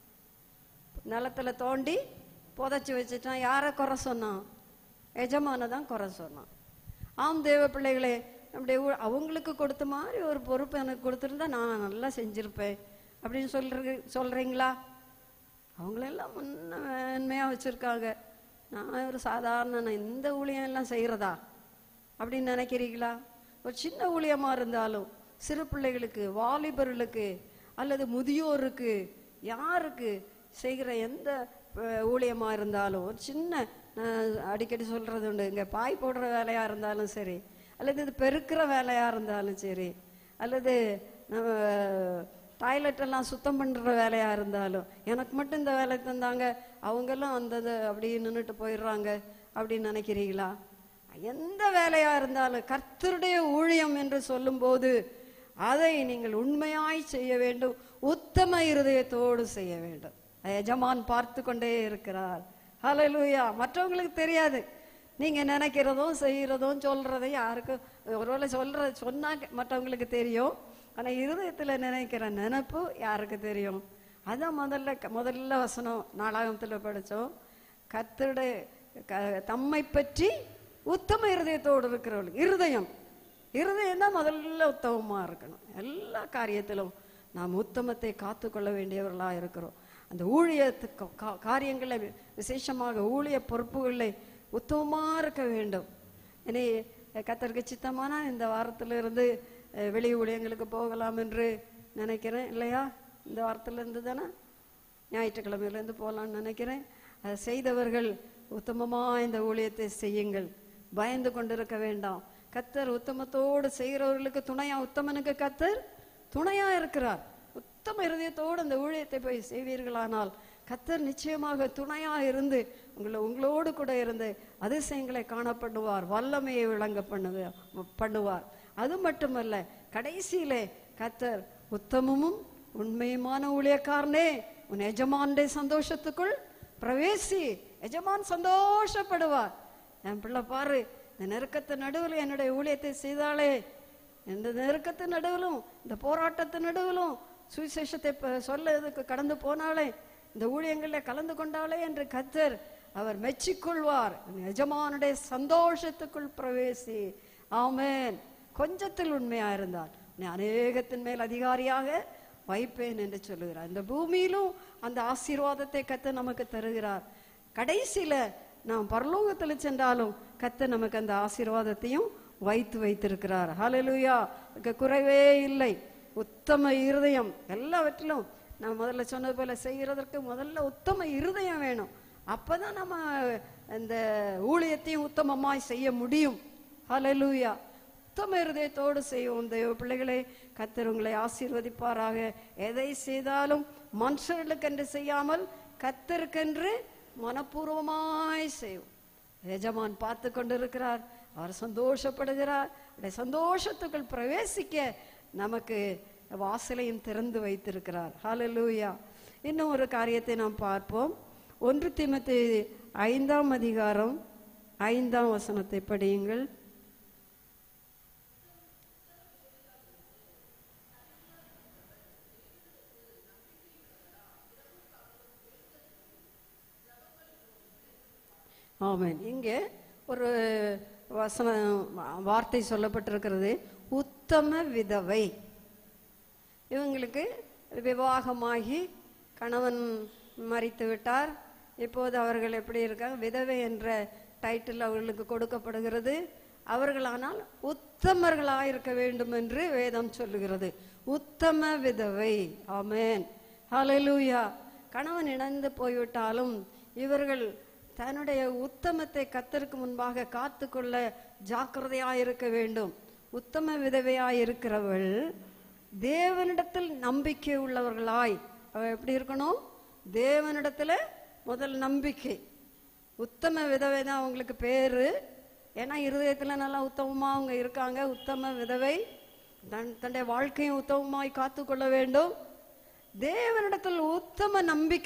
நிலத்துல தோண்டி புதைச்சி வச்சுட்டான். யாரை குறை சொன்னான்? எஜமான தான் குறை சொன்னான். ஆம் தேவ பிள்ளைகளே, நம்முடைய அவங்களுக்கு கொடுத்த மாதிரி ஒரு பொறுப்பு எனக்கு கொடுத்துருந்தா நான் நல்லா செஞ்சிருப்பேன் அப்படின்னு சொல்றீங்களா? அவங்களெல்லாம் உண்மையாக வச்சுருக்காங்க. நான் ஒரு சாதாரண இந்த ஊழியம் எல்லாம் செய்கிறதா அப்படின்னு நினைக்கிறீங்களா? ஒரு சின்ன ஊழியமாக இருந்தாலும் சிறு பிள்ளைகளுக்கு, வாலிபர்களுக்கு அல்லது முதியோருக்கு, யாருக்கு செய்கிற எந்த ஊழியமாக இருந்தாலும், ஒரு சின்ன அடிக்கடி சொல்கிறது உண்டு, இங்கே பாய் போடுற வேலையாக இருந்தாலும் சரி, அல்லது இது பெருக்கிற வேலையாக இருந்தாலும் சரி, அல்லது நம்ம டாய்லெட் எல்லாம் சுத்தம் பண்ணுற வேலையாக இருந்தாலும், எனக்கு மட்டும் இந்த வேலை தந்தாங்க, அவங்கெல்லாம் வந்தது அப்படி நின்றுட்டு போயிடுறாங்க அப்படின்னு நினைக்கிறீங்களா? எந்த வேலையாக இருந்தாலும் கர்த்தருடைய ஊழியம் என்று சொல்லும்போது அதை நீங்கள் உண்மையாய் செய்ய வேண்டும். உத்தம இருதயத்தோடு செய்ய வேண்டும். எஜமான் பார்த்து கொண்டே இருக்கிறார். ஹல்லேலூயா. மற்றவங்களுக்கு தெரியாது. நீங்க நினைக்கிறதும் செய்யறதும் சொல்றதையும் யாருக்கும், ஒருவேளை சொன்னா மற்றவங்களுக்கு தெரியும். ஆனா இருதயத்துல நினைக்கிற நினைப்பு யாருக்கு தெரியும்? அதான் முதல்ல வசனம் 4ஆகமத்துல படிச்சோம். கர்த்தருடைய தம்மை பற்றி உத்தம இருதயத்தோடு இருக்கிறவர்கள், இருதயம் தான் முதல்ல உத்தமமா இருக்கணும். எல்லா காரியத்திலும் நாம் உத்தமத்தை காத்து கொள்ள வேண்டியவர்களா இருக்கிறோம். அந்த ஊழியத்துக்கு காரியங்களை, விசேஷமாக ஊழிய பொறுப்புகளை உத்தமமா இருக்க வேண்டும். இனி கர்த்தருக்கு சித்தமானா இந்த வாரத்திலிருந்து வெளி ஊழியங்களுக்கு போகலாம் என்று நினைக்கிறேன். இல்லையா? இந்த வாரத்திலிருந்து தானே, ஞாயிற்றுக்கிழமையிலேருந்து போகலான்னு நினைக்கிறேன். அதை செய்தவர்கள் உத்தமமாக இந்த ஊழியத்தை செய்யுங்கள். பயந்து கொண்டிருக்க வேண்டாம். கர்த்தர் உத்தமத்தோடு செய்கிறவர்களுக்கு துணையா, உத்தமனுக்கு கர்த்தர் துணையா இருக்கிறார். உத்தம இருதயத்தோடு அந்த ஊழியத்தை போய் செய்வீர்களானால் கர்த்தர் நிச்சயமாக துணையா இருந்து உங்களோடு கூட இருந்து அதிசயங்களை காணப்படுவார், வல்லமையை விளங்க பண்ணுவார். அது மட்டுமல்ல, கடைசியிலே கர்த்தர் உத்தமமும் உண்மையுமான ஊழியக்காரனே, உன் எஜமானுடைய சந்தோஷத்துக்குள் பிரவேசி. எஜமான் சந்தோஷப்படுவார். என் பிள்ளை பாரு, இந்த நெருக்கத்தின் நடுவில் என்னுடைய ஊழியத்தை செய்தாலே, இந்த நெருக்கத்தின் நடுவிலும் இந்த போராட்டத்தின் நடுவிலும் சுவிசேஷத்தை சொல்லதுக்கு கடந்து போனாலே, இந்த ஊழியங்களில் கலந்து கொண்டாலே என்று கர்த்தர் அவர் மெச்சிக்கொள்வார். எஜமானுடைய சந்தோஷத்துக்குள் பிரவேசி. ஆமென். கொஞ்சத்தில் உண்மையா இருந்தால் அநேகத்தின் மேல் அதிகாரியாக வைப்பேன் என்று சொல்லுகிறார். இந்த பூமியிலும் அந்த ஆசீர்வாதத்தை கர்த்தர் நமக்கு தருகிறார். கடைசியில நாம் பரலோகத்தில் சென்றாலும் கர்த்தர் நமக்கு அந்த ஆசீர்வாதத்தையும் வைத்திருக்கிறார். ஹல்லேலூயா. குறைவே இல்லை. உத்தம இருதயம். எல்லாவற்றிலும் நான் முதல்ல சொன்னது போல செய்கிறதற்கு முதல்ல உத்தம இருதயம் வேணும். அப்பதான் நம்ம இந்த ஊழியத்தையும் உத்தமமாய் செய்ய முடியும். ஹல்லேலூயா. உத்தம இருதயத்தோடு செய்வோம் தெய்வ பிள்ளைகளே. கர்த்தர் உங்களை ஆசீர்வதிப்பாராக. எதை செய்தாலும் மனுஷர்களுக்கென்று செய்யாமல் கர்த்தருக்கென்று மனப்பூர்வமாய் செய்வோம். எஜமான் பார்த்து கொண்டிருக்கிறார், அவர் சந்தோஷப்படுகிறார். சந்தோஷத்துக்குள் பிரவேசிக்க நமக்கு வாசலையும் திறந்து வைத்திருக்கிறார். ஹல்லேலூயா. இன்னும் ஒரு காரியத்தை நாம் பார்ப்போம். 1 தீமோத்தேயு 5ஆம் அதிகாரம் 5ஆம் வசனத்தை படியுங்கள். ஆமென். இங்கே ஒரு வார்த்தை சொல்லப்பட்டிருக்கிறது, உத்தம விதவை. இவங்களுக்கு விவாகமாகி கணவன் மரித்து விட்டார். இப்போது அவர்கள் எப்படி இருக்காங்க? விதவை என்ற டைட்டில் அவர்களுக்கு கொடுக்கப்படுகிறது. அவர்களானால் உத்தமர்களாயிருக்க வேண்டும் என்று வேதம் சொல்லுகிறது. உத்தம விதவை. ஆமென். ஹல்லேலூயா. கணவன் இணைந்து போய்விட்டாலும் இவர்கள் தன்னுடைய உத்தமத்தை கர்த்தருக்கு முன்பாக காத்து கொள்ள ஜாக்கிரதையாயிருக்க வேண்டும். உத்தம விதவையாயிருக்கிறவள் தேவனிடத்தில் நம்பிக்கை உள்ளவர்களாய் எப்படி இருக்கணும்? தேவனிடத்துல முதல் நம்பிக்கை. உத்தம விதவை தான் அவங்களுக்கு பேரு. ஏன்னா இருதயத்துல நல்லா உத்தமமா அவங்க இருக்காங்க. உத்தம விதவை தன்னுடைய வாழ்க்கையும் உத்தமமாய் காத்து கொள்ள வேண்டும். தேவனிடத்தில் உத்தம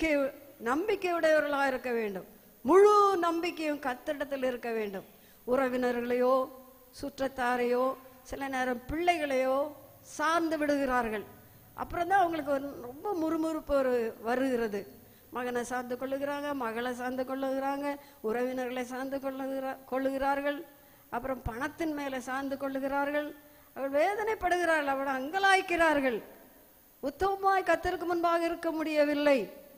நம்பிக்கையுடையவர்களாக இருக்க வேண்டும். முழு நம்பிக்கையும் கர்த்தரிடத்தில் இருக்க வேண்டும். உறவினர்களையோ சுற்றத்தாரையோ சில நேரம் பிள்ளைகளையோ சார்ந்து விடுகிறார்கள். அப்புறம் தான் அவங்களுக்கு ரொம்ப முறுமுறுப்பு வருகிறது. மகனை சார்ந்து கொள்ளுகிறாங்க, மகளை சார்ந்து கொள்ளுகிறாங்க, உறவினர்களை சார்ந்து கொள்ளுகிறார்கள். அப்புறம் பணத்தின் மேலே சார்ந்து கொள்ளுகிறார்கள். அவள் வேதனைப்படுகிறார்கள், அவள் அங்கலாய்க்கிறார்கள். உத்தமமாய் கர்த்தருக்கு முன்பாக இருக்க முடியவில்லை.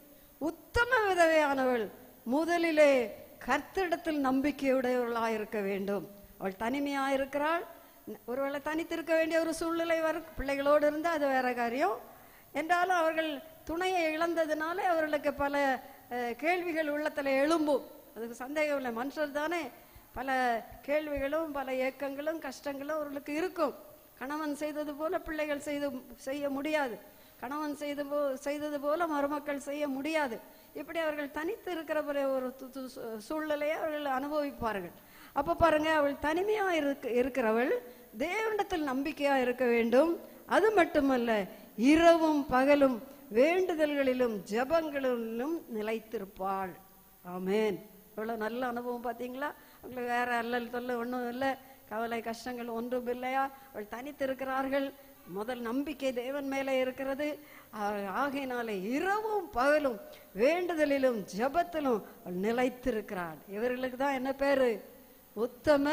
உத்தம விதவையானவள் முதலிலே கர்த்தரிடத்தில் நம்பிக்கையுடையவர்களாயிருக்க வேண்டும். அவள் தனிமையாயிருக்கிறாள். ஒருவேளை தனித்திருக்க வேண்டிய ஒரு சூழ்நிலை வரும். பிள்ளைகளோடு இருந்தால் அது வேற காரியம். என்றாலும் அவர்கள் துணையை இழந்ததுனால அவர்களுக்கு பல கேள்விகள் உள்ளத்தில் எழும்பும். அதுக்கு சந்தேகம் இல்லை. மனுஷர் தானே, பல கேள்விகளும் பல ஏக்கங்களும் கஷ்டங்களும் அவர்களுக்கு இருக்கும். கணவன் செய்தது போல பிள்ளைகள் செய்ய முடியாது. கணவன் செய்தது போல மருமக்கள் செய்ய முடியாது. இப்படி அவர்கள் தனித்து இருக்கிற ஒரு சூழ்நிலையை அவர்கள் அனுபவிப்பார்கள். அப்ப பாருங்க, அவள் தனிமையா இருக்கிறவள் தேவனிடத்தில் நம்பிக்கையா இருக்க வேண்டும். அது மட்டுமல்ல, இரவும் பகலும் வேண்டுதல்களிலும் ஜெபங்களிலும் நிலைத்திருப்பாள். ஆமென். இவ்வளவு நல்ல அனுபவம் பார்த்தீங்களா? அவங்களுக்கு வேற அல்லல் தொல்லை ஒன்றும் இல்லை, கவலை கஷ்டங்கள் ஒன்றும் இல்லையா? அவள் தனித்திருக்கிறார்கள். முதல் நம்பிக்கை தேவன் மேலே இருக்கிறது. ஆகையினாலே இரவும் பகலும் வேண்டுதலிலும் ஜெபத்திலும் அவள் நிலைத்திருக்கிறாள். இவர்களுக்கு தான் என்ன பேரு? உத்தம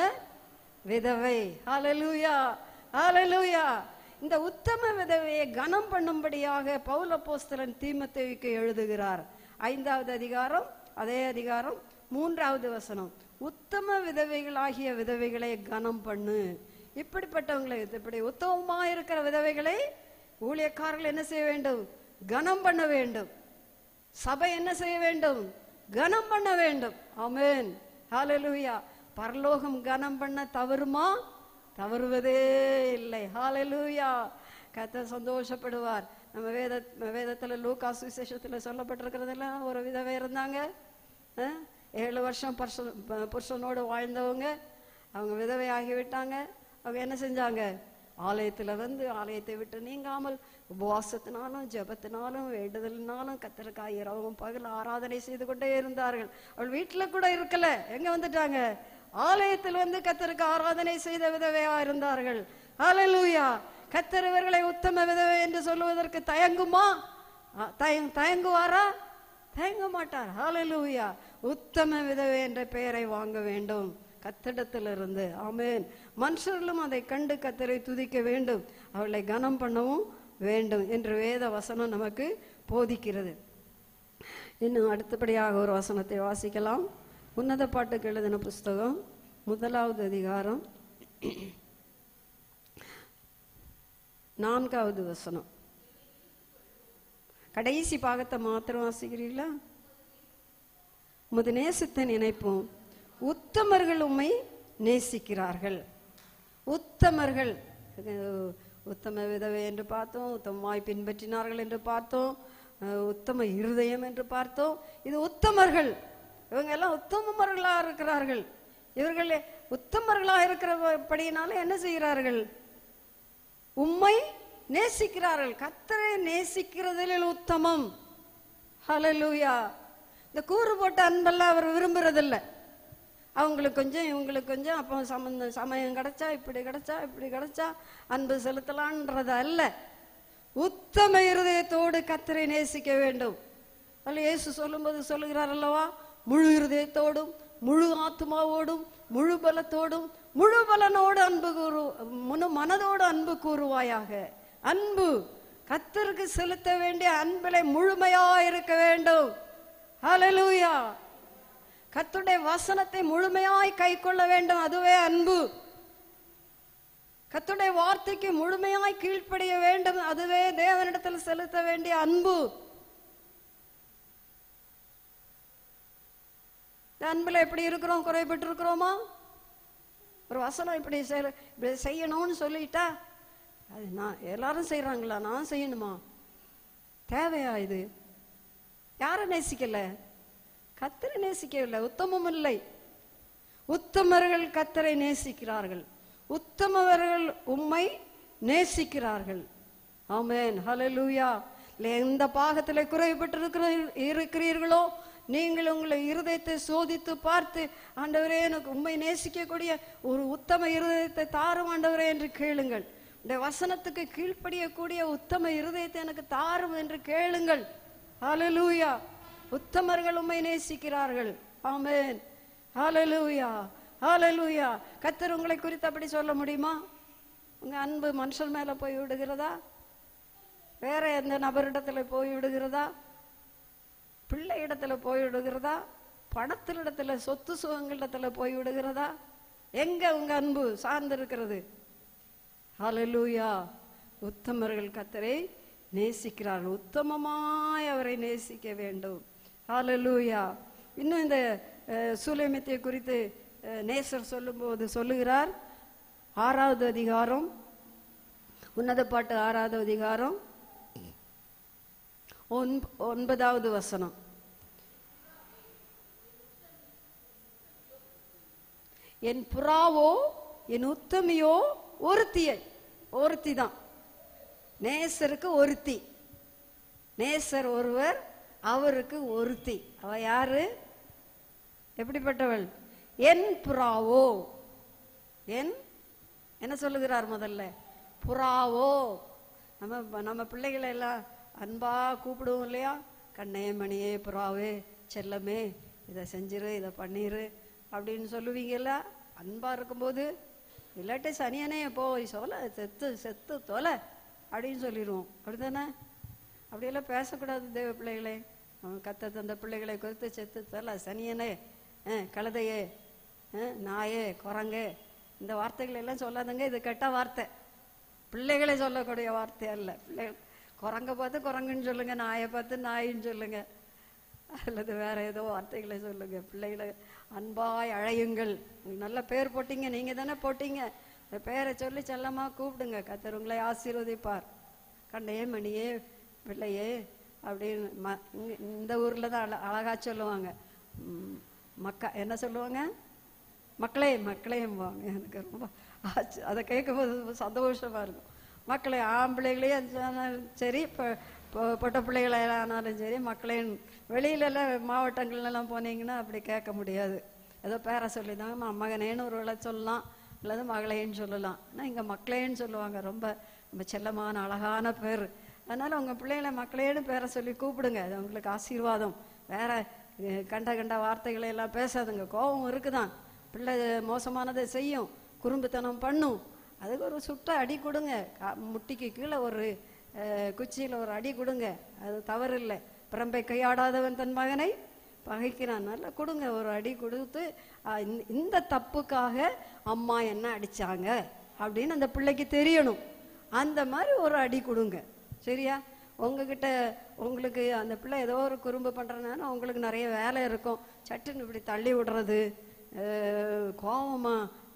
விதவை. ஹல்லேலூயா, ஹல்லேலூயா. இந்த உத்தம விதவையை கனம் பண்ணும்படியாக பவுல் அப்போஸ்தலன் தீமோத்தேயுக்கு எழுதுகிறார். 5வது அதிகாரம், அதே அதிகாரம் 3வது வசனம். உத்தம விதவைகளாகிய விதவைகளை கனம் பண்ணு. இப்படிப்பட்டவங்களை, இப்படி உத்தமமா இருக்கிற விதவைகளை ஊழியக்காரர்கள் என்ன செய்ய வேண்டும்? கனம் பண்ண வேண்டும். சபை என்ன செய்ய வேண்டும்? கனம் பண்ண வேண்டும். ஆமென். ஹல்லேலூயா. பரலோகம் கனம் பண்ண தவறுமா? தவறுவதே இல்லை. ஹல்லேலூயா. கர்த்தர் சந்தோஷப்படுவார். நம்ம வேதத்துல லூக்கா சுவிசேஷத்துல சொல்லப்பட்டிருக்கிறதெல்லாம் ஒரு விதவை இருந்தாங்க. 7 வருஷம் புருஷனோடு வாழ்ந்தவங்க. அவங்க விதவை ஆகிவிட்டாங்க. அவங்க என்ன செஞ்சாங்க? ஆலயத்துல ஆலயத்தை விட்டு நீங்காமல் உபவாசத்தினாலும் ஜெபத்தினாலும் வேண்டுதலினாலும் கர்த்தருக்காக இரவும் பகல் ஆராதனை செய்து கொண்டே இருந்தார்கள். அவள் வீட்டுல கூட இருக்கல. எங்க வந்துட்டாங்க? ஆலயத்தில் கர்த்தருக்கு ஆராதனை செய்த விதவையா இருந்தார்கள். ஹல்லேலூயா. கர்த்தர் இவர்களை உத்தம விதவை என்று சொல்லுவதற்கு தயங்குவாரா? தயங்க மாட்டார். ஹல்லேலூயா. உத்தம விதவை என்ற பெயரை வாங்க வேண்டும் கர்த்தரிடத்திலிருந்து. ஆமென். மனுஷர்களும் அதை கண்டு கர்த்தரை துதிக்க வேண்டும், அவளை கனம் பண்ணவும் வேண்டும் என்று வேத வசனம் நமக்கு போதிக்கிறது. இன்னும் அடுத்தபடியாக ஒரு வசனத்தை வாசிக்கலாம். உன்னத பாட்டுக்கு எழுதின புஸ்தகம் 1வது அதிகாரம் 4வது வசனம், கடைசி பாகத்தை மாத்திரம் வாசிக்கிறீங்களா? உமது நேசத்தை நினைப்போம், உத்தமர்கள் உம்மை நேசிக்கிறார்கள். உத்தமர்கள், உத்தம விதவை என்று பார்த்தோம், உத்தமமாய் பின்பற்றினார்கள் என்று பார்த்தோம், உத்தம இருதயம் என்று பார்த்தோம். இது உத்தமர்கள், இவங்க எல்லாம் உத்தமர்களா இருக்கிறார்கள். இவர்கள் உத்தமர்களா இருக்கிறபடியினால என்ன செய்கிறார்கள்? உம்மை நேசிக்கிறார்கள். கர்த்தரை நேசிக்கிறதில் உத்தமம். ஹல்லேலூயா. இந்த கூறு போட்ட அன்பெல்லாம் அவர் விரும்புறதில்ல. அவங்களுக்கு கொஞ்சம் இவங்களுக்கு கொஞ்சம், அப்போ சமயம் கிடைச்சா இப்படி கிடைச்சா இப்படி கிடைச்சா அன்பு செலுத்தலான்றது அல்ல. உத்தம இருதயத்தோடு கர்த்தரை நேசிக்க வேண்டும். அல்ல இயேசு சொல்லும்போது சொல்லுகிறார் அல்லவா, முழு இருதயத்தோடும் முழு ஆத்மாவோடும் முழு பலத்தோடும் முழு பலனோடு அன்பு முழு மனதோடு அன்பு கூறுவாயாக. அன்பு கர்த்தருக்கு செலுத்த வேண்டிய அன்பிலே முழுமையா இருக்க வேண்டும். ஹல்லேலூயா. கர்த்தருடைய வசனத்தை முழுமையாய் கை கொள்ள வேண்டும், அதுவே அன்பு. கர்த்தருடைய வார்த்தைக்கு முழுமையாய் கீழ்ப்படிய வேண்டும், அதுவே தேவனிடத்தில் செலுத்த வேண்டிய அன்பு. அன்புல எப்படி இருக்கிறோம்? குறைபட்டு இருக்கிறோமா? ஒரு வசனம் இப்படி செய்யணும்னு சொல்லிட்டா அது நான் எல்லாரும் செய்யறாங்களா, நான் செய்யணுமா? தேவையா இது? யாரை நேசிக்கல? கர்த்தரை நேசிக்கவில்லை, உத்தமம் இல்லை. உத்தமர்கள் கர்த்தரை நேசிக்கிறார்கள், உத்தமவர்கள் உம்மை நேசிக்கிறார்கள். ஆமென். ஹல்லேலூயா. எந்த பாகத்திலே குறைபட்டு இருக்கிறீர்களோ நீங்கள் உங்களை இருதயத்தை சோதித்து பார்த்து, ஆண்டவரே எனக்கு உம்மை நேசிக்கக்கூடிய ஒரு உத்தம இருதயத்தை தாரும் ஆண்டவரே என்று கேளுங்கள். இந்த வசனத்துக்கு கீழ்ப்படியக்கூடிய உத்தம இருதயத்தை எனக்கு தாரும் என்று கேளுங்கள். ஹல்லேலூயா. உத்தமர்கள் உம்மை நேசிக்கிறார்கள். ஆமென். ஹல்லேலூயா. ஹல்லேலூயா. கர்த்தர் உங்களை குறித்து அப்படி சொல்ல முடியுமா? உங்க அன்பு மனுஷன் மேல போய் விடுகிறதா? வேற எந்த நபரிடத்துல போய் விடுகிறதா? பிள்ளை இடத்துல போய் விடுகிறதா? பணத்திலிடத்துல, சொத்து சுகங்களிடத்துல போய் விடுகிறதா? எங்க உங்க அன்பு சார்ந்து இருக்கிறது? ஹல்லேலூயா. உத்தமர்கள் கர்த்தரை நேசிக்கிறார்கள், உத்தமமாய் அவரை நேசிக்க வேண்டும். ஹல்லேலூயா. இன்னும் இந்த சூலேமித்தை குறித்து நேசர் சொல்லும்போது சொல்லுகிறார், 6வது அதிகாரம், உன்னத பாட்டு 6வது அதிகாரம் 9வது வசனம். என் புறாவோ என் உத்தமியோ ஒருத்தி தான். நேசருக்கு ஒருத்தி, நேசர் ஒருவர், அவருக்கு ஒருத்தி. அவ யாரு? எப்படிப்பட்டவள்? என் புறாவோ. என்ன சொல்லுகிறார் முதல்ல? புறாவோ. நம்ம பிள்ளைகளை எல்லாம் அன்பா கூப்பிடுவோம் இல்லையா? கண்ணே மணியே புறாவே செல்லமே இதை செஞ்சிரு இதை பண்ணிரு அப்படின்னு சொல்லுவீங்கல்ல அன்பா இருக்கும்போது. இல்லாட்டி சனியனே போய் சொல்ல செத்து தொலை அப்படின்னு சொல்லிடுவோம். அப்படித்தானே? அப்படியெல்லாம் பேசக்கூடாது தேவ பிள்ளைகளே. கத்த தந்த பிள்ளைகளை குறித்து செத்து தொலை, சனியனே, கழுதையே, நாயே, குரங்கே, இந்த வார்த்தைகள் எல்லாம் சொல்லாதுங்க. இது கெட்ட வார்த்தை, பிள்ளைகளை சொல்லக்கூடிய வார்த்தை அல்ல. பிள்ளைகள் குரங்க பார்த்து குரங்குன்னு சொல்லுங்க, நாயை பார்த்து நாயின்னு சொல்லுங்க, அல்லது வேற ஏதோ வார்த்தைகளை சொல்லுங்க. பிள்ளைகளை அன்பாய் அழையுங்கள். நல்ல பேர் போட்டீங்க, நீங்க தானே போட்டீங்க, இந்த பேரை சொல்லி செல்லமா கூப்பிடுங்க. கர்த்தர் உங்களை ஆசீர்வதிப்பார். கண்ணே மணியே பிள்ளையே அப்படின்னு இந்த ஊர்ல தான் அழகா சொல்லுவாங்க. என்ன சொல்லுவாங்க? மக்களே மக்களேம்பாங்க. எனக்கு ரொம்ப அதை கேட்கும்போது சந்தோஷமா இருக்கும். மக்களை, ஆம்பிள்ளைகளே சரி, பொட்ட பிள்ளைகளை ஆனாலும் சரி, மக்களின் வெளியிலலாம் மாவட்டங்கள்லாம் போனீங்கன்னா அப்படி கேட்க முடியாது. ஏதோ பேரை சொல்லி தாங்க மகனேன்னு ஒரு வேளை சொல்லலாம், அல்லது மகளேன்னு சொல்லலாம். ஆனால் இங்கே மக்களேன்னு சொல்லுவாங்க. ரொம்ப ரொம்ப செல்லமான அழகான பேர். அதனால உங்கள் பிள்ளைகளை மக்களேன்னு பேரை சொல்லி கூப்பிடுங்க. அது உங்களுக்கு ஆசீர்வாதம். வேற கண்ட வார்த்தைகளை எல்லாம் பேசாதுங்க. கோபம் இருக்குதான், பிள்ளை மோசமானதை செய்யும், குறும்புத்தனம் பண்ணும், அதுக்கு ஒரு சுட்ட அடி கொடுங்க. முட்டிக்கு கீழே ஒரு குச்சியில் ஒரு அடி கொடுங்க, அது தவறு இல்லை. பிரம்பை கையாடாதவன் தன் மகனை பகைக்கிறான். நல்லா கொடுங்க, ஒரு அடி கொடுத்து இந்த தப்புக்காக அம்மா என்ன அடிச்சாங்க அப்படின்னு அந்த பிள்ளைக்கு தெரியணும். அந்த மாதிரி ஒரு அடி கொடுங்க. சரியா? உங்ககிட்ட உங்களுக்கு அந்த பிள்ளை ஏதோ ஒரு குறும்பு பண்ணுறதுனால உங்களுக்கு நிறைய வேலை இருக்கும். சட்டுன்னு இப்படி தள்ளி விடுறது, கோபமா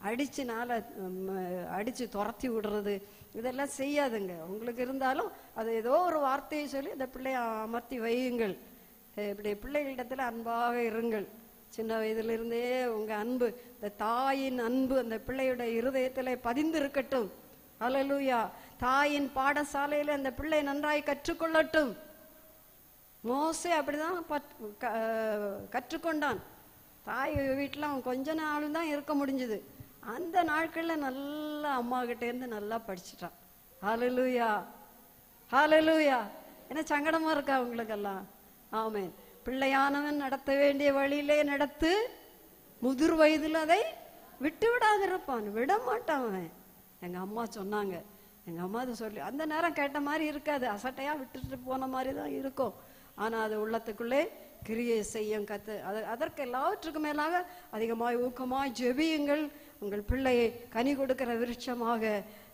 அடித்து துரத்தி விடுறது, இதெல்லாம் செய்யாதுங்க. உங்களுக்கு இருந்தாலும் அது ஏதோ ஒரு வார்த்தையை சொல்லி அந்த பிள்ளைய அமர்த்தி வையுங்கள். இப்படி பிள்ளைகளிடத்தில் அன்பாக இருங்கள். சின்ன வயதிலிருந்தே உங்கள் அன்பு, இந்த தாயின் அன்பு அந்த பிள்ளையுடைய இருதயத்தில் பதிந்து இருக்கட்டும். அல்லேலூயா. தாயின் பாடசாலையில் அந்த பிள்ளை நன்றாய் கற்றுக்கொள்ளட்டும். மோசே அப்படிதான் கற்றுக்கொண்டான். தாய் வீட்டில் அவன் கொஞ்ச நாள் தான் இருக்க முடிஞ்சது. அந்த நாட்களில் நல்லா அம்மா கிட்ட இருந்து நல்லா படிச்சுட்டான். ஹல்லேலூயா, ஹல்லேலூயா. என்ன சங்கடமா இருக்கா உங்களுக்கெல்லாம்? ஆமென். பிள்ளையானவன் நடத்த வேண்டிய வழியிலே நடத்து, முதிர் வயதில் அதை விட்டு விடாதிருப்பான், விட மாட்டான் அவன். எங்க அம்மா சொன்னாங்க. எங்க அம்மா அதை சொல்லி அந்த நேரம் கேட்ட மாதிரி இருக்காது, அசட்டையா விட்டுட்டு போன மாதிரி தான் இருக்கும். ஆனா அது உள்ளத்துக்குள்ளே கிரியை செய்யும். அதற்கு எல்லாவற்றுக்கும் மேலாக அதிகமாய் ஊக்கமாய் ஜெபியுங்கள். உங்கள் பிள்ளையை கனி கொடுக்கிற விருட்சமாக,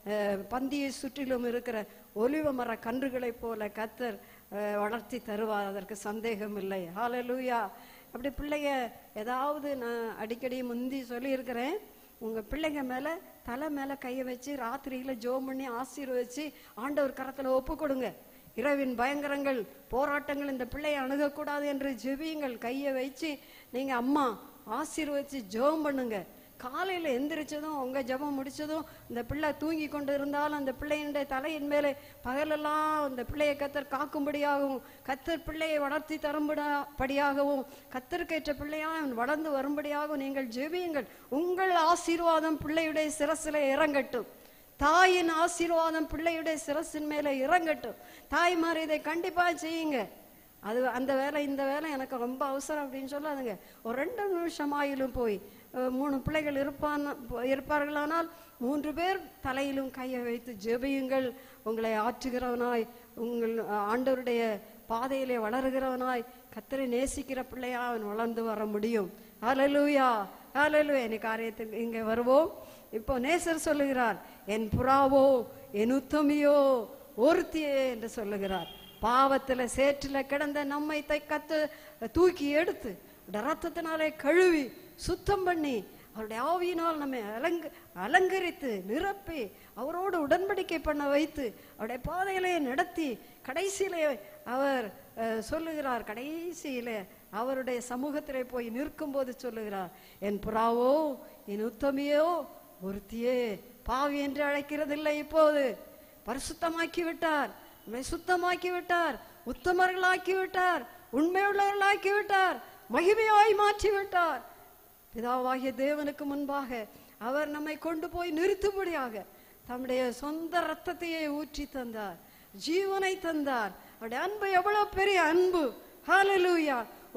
பந்தியை சுற்றிலும் இருக்கிற ஒலிவ மர கன்றுகளை போல கர்த்தர் வளர்த்தி தருவார். அதற்கு சந்தேகம் இல்லை. ஹல்லேலூயா. அப்படி பிள்ளைங்க ஏதாவது நான் அடிக்கடி முந்தி சொல்லியிருக்கிறேன், உங்க பிள்ளைங்க மேல தலை மேல கையை வச்சு ராத்திரியில ஜோம் பண்ணி ஆசீர்வதிச்சு ஆண்டவர் கரத்துல ஒப்பு கொடுங்க. இரவின் பயங்கரங்கள் போராட்டங்கள் இந்த பிள்ளையை அணுகக்கூடாது என்று ஜெபியுங்கள். கையை வச்சு நீங்க அம்மா ஆசீர்வதிச்சு ஜெபம் பண்ணுங்க. காலையில் எந்திரிச்சதும் உங்க ஜெபம் முடிச்சதும் இந்த பிள்ளை தூங்கி கொண்டு இருந்தாலும் அந்த பிள்ளையினுடைய தலையின் மேலே பகலெல்லாம் அந்த பிள்ளையை கத்தர் காக்கும்படியாகவும், கத்தர் பிள்ளையை வளர்த்தி தரும்படியாகவும், கத்தருக்கேற்ற பிள்ளையாக வளர்ந்து வரும்படியாகவும் நீங்கள் ஜெபியுங்கள். உங்கள் ஆசீர்வாதம் பிள்ளையுடைய சிரசில இறங்கட்டும். தாயின் ஆசீர்வாதம் பிள்ளையுடைய சிரசின் மேலே இறங்கட்டும். தாய்மார் இதை கண்டிப்பா செய்யுங்க. அது அந்த வேலை இந்த வேலை எனக்கு ரொம்ப அவசரம் அப்படின்னு சொல்லாதுங்க. ஒரு 2 நிமிஷமாயிலும் போய் 3 பிள்ளைகள் இருப்பார்களானால் 3 பேர் தலையிலும் கையை வைத்து ஜெபியுங்கள். உங்களை ஆற்றுகிறவனாய், உங்கள் ஆண்டவருடைய பாதையிலே வளருகிறவனாய், கர்த்தரை நேசிக்கிற பிள்ளையா அவன் வளர்ந்து வர முடியும். ஹல்லேலூயா, ஹல்லேலூயா. இந்த காரியத்துக்கு இங்கே வருவோம். இப்போ நேசர் சொல்லுகிறார், என் புறாவோ என் உத்தமியோ ஒருத்தியே என்று சொல்லுகிறார். பாவத்துல சேற்றில கிடந்த நம்மை கத்து தூக்கி எடுத்து ரத்தத்தினாலே கழுவி சுத்தம் பண்ணி அவருடைய ஆவியினால் நம்மை அலங்கரித்து நிரப்பி அவரோடு உடன்படிக்கை பண்ண வைத்து அவருடைய பாதையிலே நடத்தி கடைசியிலே அவர் சொல்லுகிறார், கடைசியிலே அவருடைய சமூகத்திலே போய் நிற்கும் போது சொல்லுகிறார், என் புறாவோ என் உத்தமியோ ஒருத்தியே. பாவி என்று அழைக்கிறதில்லை, இப்போது பரிசுத்தமாக்கி விட்டார், நம்மை சுத்தமாக்கி விட்டார், உத்தமர்களாக்கி விட்டார், உண்மையுள்ளவர்களாக்கி விட்டார், மகிமையாய் மாற்றி விட்டார். பிதாவாகிய தேவனுக்கு முன்பாக அவர் நம்மை கொண்டு போய் நிறுத்தும்படியாக தம்முடைய சொந்த ரத்தத்தையே ஊற்றி தந்தார், ஜீவனை தந்தார். அவருடைய அன்பு எவ்வளவு பெரிய அன்பு! ஹல்லேலூயா.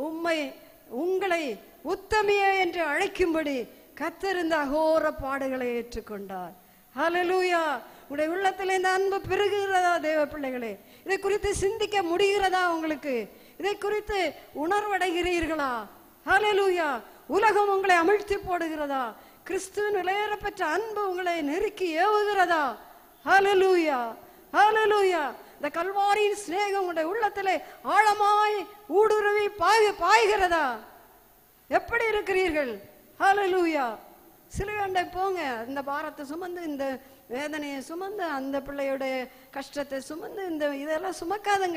உங்களை உத்தமியே என்று அழைக்கும்படி கர்த்தர் இந்த அகோர பாடுகளை ஏற்றுக்கொண்டார். ஹல்லேலூயா. உங்களுடைய உள்ளத்தில் இந்த அன்பு பெருகிறதா தேவ பிள்ளைகளே? இதை குறித்து சிந்திக்க முடிகிறதா உங்களுக்கு? இதை குறித்து உணர்வடைகிறீர்களா? ஹல்லேலூயா. உலகம் உங்களை அமிழ்த்தி போடுகிறதா? கிறிஸ்துவின் விலையேற பெற்ற அன்பு உங்களை நெருக்கி ஏவுகிறதா? ஹல்லேலூயா, ஹல்லேலூயா. இந்த கல்வாரியின் சிநேகம் உங்களுடைய உள்ளத்திலே ஆழமாய் ஊடுருவி பாய்கிறதா? எப்படி இருக்கிறீர்கள்? ஹல்லேலூயா. சிலுவையண்டை போங்க. இந்த பாரத்தை சுமந்து, இந்த வேதனையை சுமந்து, அந்த பிள்ளையுடைய கஷ்டத்தை சுமந்து, இந்த இதெல்லாம் சுமக்காதுங்க.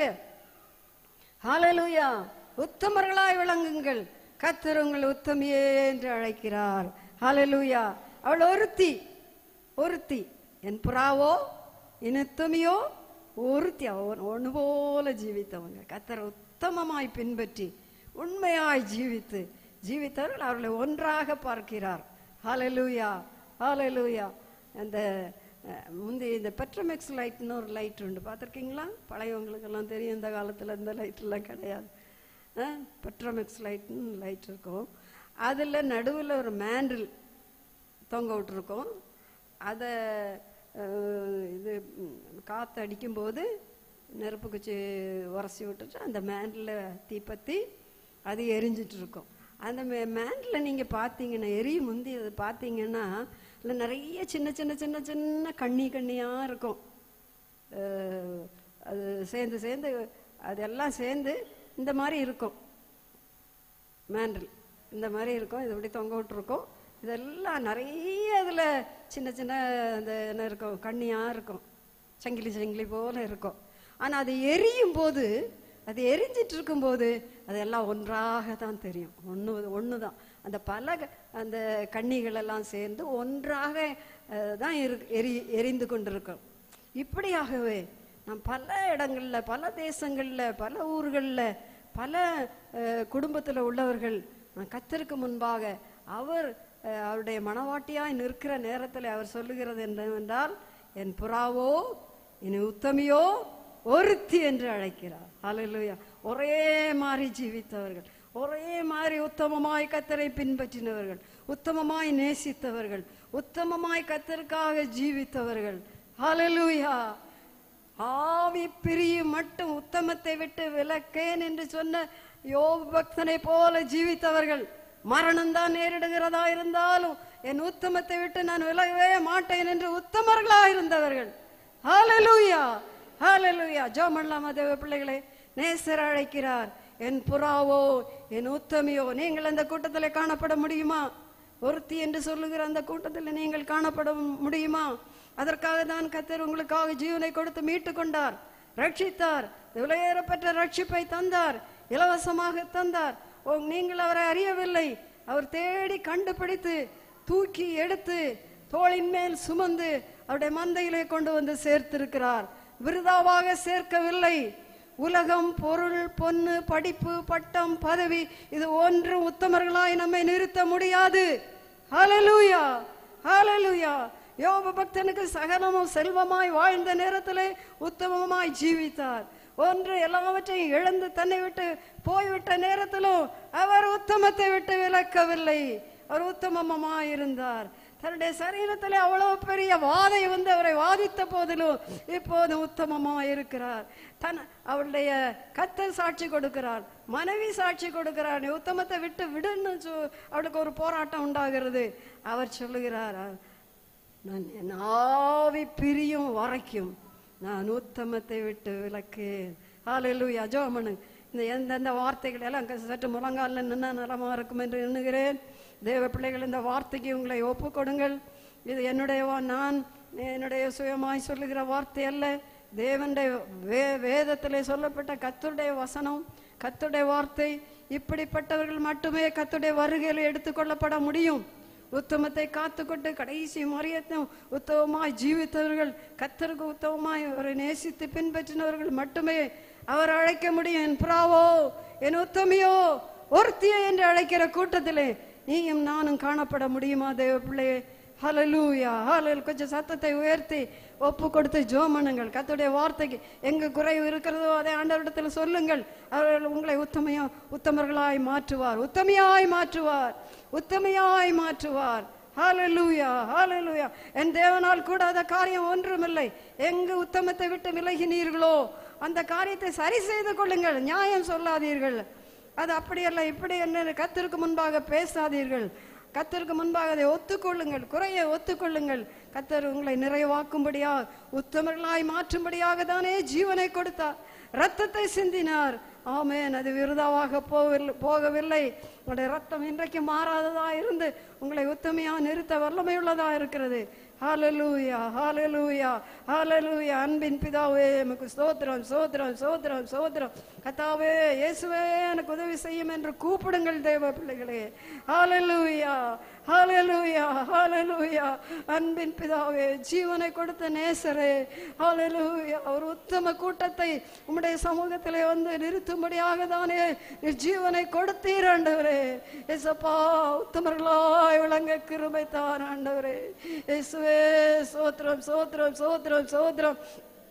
ஹல்லேலூயா. உத்தமர்களாய் விளங்குங்கள். கர்த்தர் உங்கள் உத்தமியே என்று அழைக்கிறார். ஹல்லேலூயா. அவள் ஒருத்தி, என் புறாவோ என் உத்தமியோ ஒருத்தி. ஒன்று போல ஜீவித்தவங்க கர்த்தர் உத்தமமாய் பின்பற்றி உண்மையாய் ஜீவித்தவர்கள் அவர்களை ஒன்றாக பார்க்கிறார். ஹல்லேலூயா, ஹல்லேலூயா. அந்த முந்தைய இந்த பெட்ரோமெக்ஸ் லைட்னு ஒரு லைட் உண்டு, பார்த்துருக்கீங்களா? பழையவங்களுக்கெல்லாம் தெரியும். இந்த காலத்தில் இந்த லைட்டெல்லாம் கிடையாது. பெட்ரோமெக்ஸ் லைட்னு லைட் இருக்கும். அதில் நடுவில் ஒரு மேண்டில் தொங்க விட்டுருக்கோம். அதை இது காற்று அடிக்கும்போது நெருப்பு குச்சி உரசி விட்டுட்டு அந்த மேண்டில் தீப்பற்றி அது எரிஞ்சிட்டு இருக்கும். அந்த மேண்டில் நீங்கள் பார்த்தீங்கன்னா, முந்தி அது பார்த்தீங்கன்னா இல்லை நிறைய சின்ன சின்ன சின்ன சின்ன கண்ணியாக இருக்கும். அது சேர்ந்து சேர்ந்து அதெல்லாம் சேர்ந்து இந்த மாதிரி இருக்கும். மேண்டில் இந்த மாதிரி இருக்கும். இது இப்படி தொங்க விட்டுருக்கும். இதெல்லாம் நிறைய இதில் சின்ன சின்ன அந்த என்ன இருக்கும், கண்ணியாக இருக்கும், சங்கிலி சங்கிலி போல இருக்கும். ஆனால் அது எரியும் போது, அது எரிஞ்சிட்டு இருக்கும்போது அதெல்லாம் ஒன்றாக தான் தெரியும். ஒன்று தான். அந்த அந்த கண்ணிகள் எல்லாம் சேர்ந்து ஒன்றாக தான் எரிந்து கொண்டிருக்கும். இப்படியாகவே நாம் பல இடங்கள்ல, பல தேசங்கள்ல, பல ஊர்களில், பல குடும்பத்தில் உள்ளவர்கள் கர்த்தருக்கு முன்பாக அவருடைய மணவாட்டியாய் நிற்கிற நேரத்தில் அவர் சொல்லுகிறது என்னவென்றால், என் புறாவோ என் உத்தமியோ ஒருத்தி என்று அழைக்கிறார். ஹல்லேலூயா. ஒரே மாதிரி ஜீவித்தவர்கள், ஒரே மாதிரி உத்தமமாய் கர்த்தரை பின்பற்றினவர்கள், உத்தமமாய் நேசித்தவர்கள், உத்தமமாய் கர்த்தருக்காக ஜீவித்தவர்கள். ஹல்லேலூயா. ஆவி பிரியும் மட்டும் உத்தமத்தை விட்டு விலக்கேன் என்று சொன்ன யோபு பக்தனை போல ஜீவித்தவர்கள். மரணம் தான் நேரிடுகிறதா இருந்தாலும் என் உத்தமத்தை விட்டு நான் விலகவே மாட்டேன் என்று உத்தமர்களா இருந்தவர்கள். ஹல்லேலூயா, ஹல்லேலூயா. ஜெபம் பண்ணலாமா தேவ பிள்ளைகளே? நேசர் அழைக்கிறார், என் புறாவோ என் உத்தமியோ. நீங்கள் அந்த கூட்டத்தில் காணப்பட முடியுமா? ஒருத்தி என்று சொல்லுகிற அந்த கூட்டத்தில் நீங்கள் காணப்பட முடியுமா? அதற்காக தான் கர்த்தர் உங்களுக்காக ஜீவனை கொடுத்து மீட்டு கொண்டார், ரட்சித்தார், விலையேறப்பட்ட ரட்சிப்பை தந்தார், இலவசமாக தந்தார். நீங்கள் அவரை அறியவில்லை, அவர் தேடி கண்டுபிடித்து தூக்கி எடுத்து தோளின் மேல் சுமந்து அவருடைய மந்தையிலே கொண்டு வந்து சேர்த்திருக்கிறார். விருதாவாக சேர்க்கவில்லை. உலகம், பொருள், பொன்னு, படிப்பு, பட்டம், பதவி, இது ஒன்றும் உத்தமர்களாய் நம்மை நிறுத்த முடியாது. ஹல்லேலூயா, ஹல்லேலூயா. யோபு பக்தனுக்கு சகலமும் செல்வமாய் வாழ்ந்த நேரத்திலே உத்தமமாய் ஜீவித்தார். ஒன்று எல்லாவற்றையும் இழந்து தன்னை விட்டு போய்விட்ட நேரத்திலும் அவர் உத்தமத்தை விட்டு விலக்கவில்லை. அவர் உத்தமமாய் இருந்தார். தன்னுடைய சரீரத்திலே அவ்வளவு பெரிய வாதை வந்து அவரை வாதித்த போதிலும் இப்போது உத்தமமாய் இருக்கிறார். அவளுடைய கர்த்தர் சாட்சி கொடுக்கிறார், மனைவி சாட்சி கொடுக்கிறார், நீ உத்தமத்தை விட்டு விடுன்னு அவளுக்கு ஒரு போராட்டம் உண்டாகிறது. அவர் சொல்லுகிறார், நான் என் ஆவி பிரியும் வரைக்கும் நான் உத்தமத்தை விட்டு விலக்கேன். ஹல்லேலூயா. ஜெபம் பண்ணுங்க. இந்த எந்தெந்த வார்த்தைகள் எல்லாம் சற்று முழங்கால நின்னா நலமா இருக்கும் என்று எண்ணுகிறேன். தேவ பிள்ளைகள், இந்த வார்த்தைக்கு உங்களை ஒப்பு கொடுங்கள். இது என்னுடைய சுயமாய் சொல்லுகிற வார்த்தை அல்ல. தேவனுடைய வேதத்திலே சொல்லப்பட்ட கர்த்தருடைய வசனம், கர்த்தருடைய வார்த்தை. இப்படிப்பட்டவர்கள் மட்டுமே கர்த்தருடைய வருகையில் எடுத்துக்கொள்ளப்பட முடியும். உத்தமத்தை காத்துக்கொண்டு கடைசி மரியத்தும் உத்தமமாய் ஜீவித்தவர்கள், கர்த்தருக்கு உத்தமமாய் அவரை நேசித்து பின்பற்றினவர்கள் மட்டுமே அவர் அழைக்க முடியும். என் புறாவோ என் உத்தமியோ ஒருத்தியோ என்று அழைக்கிற கூட்டத்திலே நீயும் நானும் காணப்பட முடியுமா தேவ பிள்ளையே? ஹல்லேலூயா, ஹல்லேலூயா. கொஞ்சம் சத்தத்தை உயர்த்தி ஒப்பு கொடுத்து ஜெபம் பண்ணுங்கள். கர்த்தருடைய வார்த்தைக்கு எங்க குறைவு இருக்கிறதோ அதை ஆண்டவரிடத்தில் சொல்லுங்கள். அவர்கள் உங்களை உத்தமர்களாய் மாற்றுவார், உத்தமையாய் மாற்றுவார், உத்தமையாய் மாற்றுவார். ஹல்லேலூயா, ஹல்லேலூயா. என் தேவனால் கூடாத காரியம் ஒன்றுமில்லை. எங்கு உத்தமத்தை விட்டு விலகினீர்களோ அந்த காரியத்தை சரி செய்து கொள்ளுங்கள். நியாயம் சொல்லாதீர்கள். அது அப்படியல்ல இப்படி என்ன கர்த்தருக்கு முன்பாக பேசாதீர்கள். கர்த்தருக்கு முன்பாக அதை ஒத்துக்கொள்ளுங்கள், குறையை ஒத்துக்கொள்ளுங்கள். கர்த்தர் உங்களை நிறைவாக்கும்படியாக, உத்தமர்களாய் மாற்றும்படியாக தானே ஜீவனை கொடுத்தார், ரத்தத்தை சிந்தினார். ஆமென். அது விருதாவாக போகவில்லை. உங்களுடைய ரத்தம் இன்றைக்கு மாறாததா இருந்து உங்களை உத்தமையா நிறுத்த வல்லமை உள்ளதா இருக்கிறது. ஹல்லேலூயா, ஹல்லேலூயா, ஹல்லேலூயா. அன்பின் பிதாவே உமக்கு ஸ்தோத்திரம், ஸ்தோத்திரம், ஸ்தோத்திரம், ஸ்தோத்திரம். கர்த்தாவே, இயேசுவே எனக்கு உதவி செய்யும் என்று கூப்பிடுங்கள் தேவ பிள்ளைகளே. ஹல்லேலூயா, ஹல்லேலூயா, ஹல்லேலூயா. அன்பின் பிதாவே, ஜீவனை கொடுத்த நேசரே, ஹல்லேலூயா. ஒரு உத்தம கூட்டத்தை உம்முடைய சமூகத்திலே வந்து நிறுத்தும்படியாக தானே ஜீவனை கொடுத்தீர் ஆண்டவரே. இயேசப்பா, உத்தமர்களாய் விளங்க கிருபை தார் ஆண்டவரே. இயேசுவே, சோத்திரம், சோத்திரம், சோத்திரம், சோத்திரம்.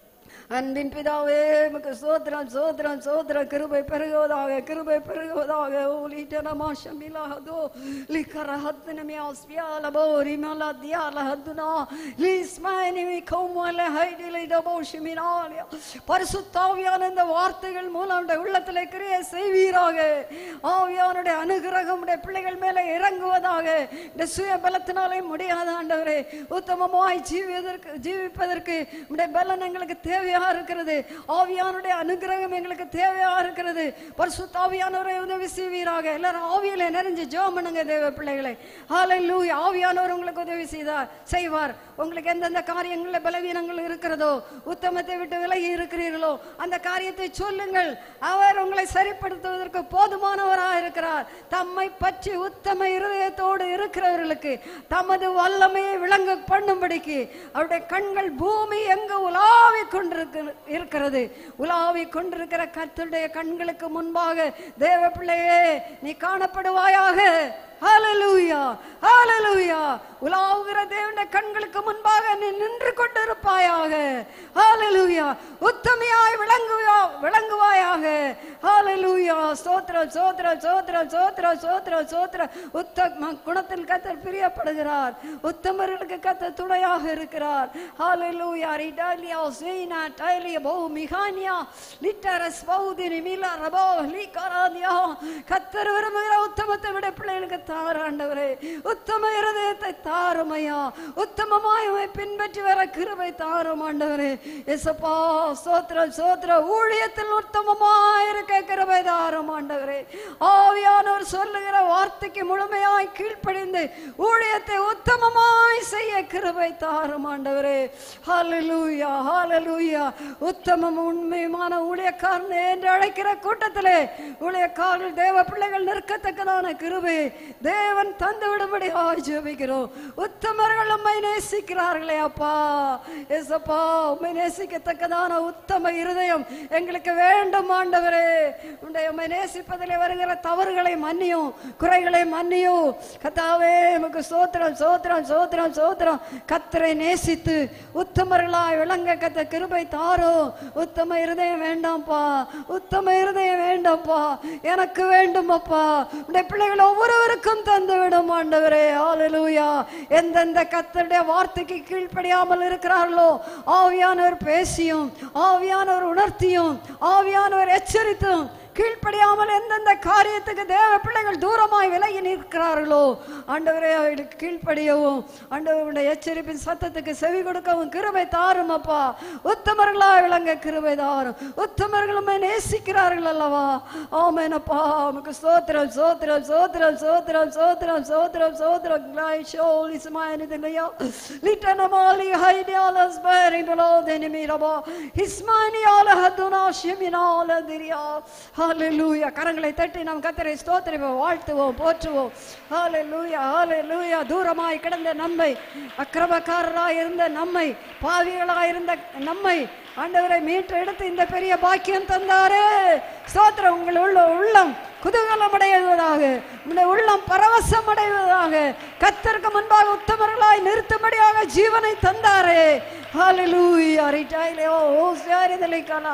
அன்பின் பிதாவே உமக்கு ஸ்தோத்திரம் ஸ்தோத்திரம் ஸ்தோத்திரம். கிருபை பெருகுவதாக, கிருபை பெருகுவதாக. ஓலிட்டனமா ஷமிலாஹதோ லிகரஹத்னமியா ஸ்பியாலபோ ரிமலத்யாலஹதுனா லிஸ்மானிமி கௌமல ஹைடிலிடபோ ஷிமினாலியா. பரிசுத்த ஆவியான இந்த வார்த்தைகள் மூலம் நம்முடைய உள்ளத்திலே கிரியை செய்வீராக. ஆவியானுடைய அனுகிரகம் உடைய பிள்ளைகள் மேலே இறங்குவதாக. இந்த சுய பலத்தினாலே முடியாத ஆண்டவரே, உத்தமமாய் ஜீவிப்பதற்கு உடைய பலன் எங்களுக்கு தேவையா இருக்கிறது. ஆவியானுடைய அனுகிரகம் எங்களுக்கு தேவையா இருக்கிறது. பரிசுத்த ஆவியானவரை உதவி செய்வீராக. எல்லாரும் ஆவியில நிறைஞ்சு ஜெபம் பண்ணுங்க தேவ பிள்ளைகளை. ஹல்லேலூயா. ஆவியானவர் உங்களுக்கு உதவி செய்வார். உங்களுக்கு எந்தெந்த காரியங்களில் பலவீனங்கள் இருக்கிறதோ, உத்தமத்தை விட்டு விலகி இருக்கிறீர்களோ, அந்த காரியத்தை சொல்லுங்கள். அவர் உங்களை சரிப்படுத்துவதற்கு போதுமானவராக இருக்கிறார். தம்மை பற்றி உத்தம இருதயத்தோடு இருக்கிறவர்களுக்கு தமது வல்லமையை விளங்க பண்ணும்படிக்கு அவருடைய கண்கள் பூமி எங்கு உலாவி கொண்டிருக்கிறது. உலாவி கொண்டிருக்கிற கர்த்தருடைய கண்களுக்கு முன்பாக தேவ பிள்ளையே நீ காணப்படுவாயாக. ஹல்லேலூயா, ஹல்லேலூயா. உலாவுகிற தேவனுடைய கண்களுக்கு முன்பாக நீ நின்று கொண்டிருப்பாயாக. ஹல்லேலூயா. உத்தமையாய் விளங்குவாயாக. ஹல்லேலூயா. ஸ்தோத்திரம் ஸ்தோத்திரம் ஸ்தோத்திரம் ஸ்தோத்திரம் ஸ்தோத்திரம் ஸ்தோத்திரம். உத்தம குணத்தில் கர்த்தர் பிரியப்படுகிறார். உத்தமர்களுக்கு கர்த்தர் துணையாக இருக்கிறார். ஹல்லேலூயா. ரிடாலியா சீனா டைலியா போ மிகானியா லிட்டரஸ் பௌதினி மிலா ரபோ லிகராதியா. கர்த்தர் விரும்புகிற உத்தமத்தை விட பிள்ளைகளுக்கு தாராண்டவரே. உத்தம இருதயத்தை தாருமையா. உத்தமமாய் பின்பற்றி வர கிருபை தாரும் ஆண்டவரே. எசப்பா ஸ்தோத்திரம் ஸ்தோத்திரம். ஊழியத்தில் உத்தமமாய் இருக்க கிருபை தாரும் ஆண்டவரே. ஆவியானவர் சொல்லுகிற வார்த்தைக்கு முழுமையாய் கீழ்ப்படிந்து ஊழியத்தை உத்தமமாய் செய்ய கிருபை தாரும் ஆண்டவரே. ஹல்லேலூயா, ஹல்லேலூயா. உத்தமம் உண்மையான ஊழியக்காரன் என்று அழைக்கிற கூட்டத்திலே ஊழியக்காரர்கள் தேவ பிள்ளைகள் நிற்கத்தக்கதான கிருபை தேவன் தந்து விடும்படி ஜெபிக்கிறோம். உத்தமர்கள் உம்மை நேசிக்கிறார்களே அப்பா. ஏசப்பா, உம்மை நேசிக்கத்தக்கதான உத்தம இருதயம் எங்களுக்கு வேண்டும் ஆண்டவரே. உம்மை நேசிப்பதிலே வருகிற தவறுகளை மன்னியும், குறைகளை மன்னியும். கர்த்தாவே உமக்கு ஸ்தோத்திரம் ஸ்தோத்திரம் ஸ்தோத்திரம் ஸ்தோத்திரம். கர்த்தரை நேசித்து உத்தமர்களாய் விளங்க கர்த்தர் கிருபை தாரும். உத்தம இருதயம் வேண்டாம்ப்பா, உத்தம இருதயம் வேண்டாம்ப்பா, எனக்கு வேண்டும் அப்பா. உடைய பிள்ளைகள் ஒவ்வொருவருக்கும் தந்து விடும் ஆண்டவரே. ஹல்லேலூயா. எந்தெந்த கர்த்தருடைய வார்த்தைக்கு கீழ்ப்படியாமல் இருக்கிறார்களோ ஆவியானவர் பேசியும், ஆவியானவர் உணர்த்தியும், ஆவியானவர் எச்சரித்தும் கீழ்ப்படியாமல் எந்தெந்த காரியத்துக்கு தேவ பிள்ளைகள் தூரமாய் விலகி நிற்கிறார்களோ ஆண்டவரே அவர்களுக்கு கீழ்ப்படியவும், ஆண்டவருடைய எச்சரிப்பின் சத்தத்துக்கு செவி கொடுக்கவும் கிருபை தாரும் அப்பா. உத்தமர்களாய் விளங்க கிருபை தாரும். உத்தமர்களுமே நேசிக்கிறார்கள் அல்லவா. ஆமென் அப்பா. உமக்கு ஸ்தோத்திரம் ஸ்தோத்திரம் ஸ்தோத்திரம் ஸ்தோத்திரம் ஸ்தோத்திரம் ஸ்தோத்திரம் ஸ்தோத்திரம். கிளைஷோலி ஸ்மானிதலையா லிட்டனமாலி ஹைடியாலஸ் பரிபலோதெனிமிரபா ஹிஸ்மானியால ஹதுனா ஷிமினால திரியா. ஹல்லேலூயா. கரங்களை தட்டி நாம் கர்த்தரை ஸ்தோத்திரிப்போம், வாழ்த்துவோம், போற்றுவோம். ஹல்லேலூயா, ஹல்லேலூயா. தூரமாய் கிடந்த நம்மை, அக்கிரமக்காரராய் இருந்த நம்மை, பாவிகளாய் இருந்த நம்மை ஆண்டவரை மீட்டு எடுத்து இந்த பெரிய பாக்கியம் தந்தாரே. ஸ்தோத்திரம். உங்கள் உள்ளம் குதூகலம் அடைவதாக, உங்களுடைய உள்ளம் பரவசம் அடைவதாக. கர்த்தருக்கு முன்பாக உத்தமர்களாய் நிறுத்தும்படியாக ஜீவனை தந்தாரே. ஹல்லேலூயா. ரிடைலே ஓ சியாரிதலைகாலா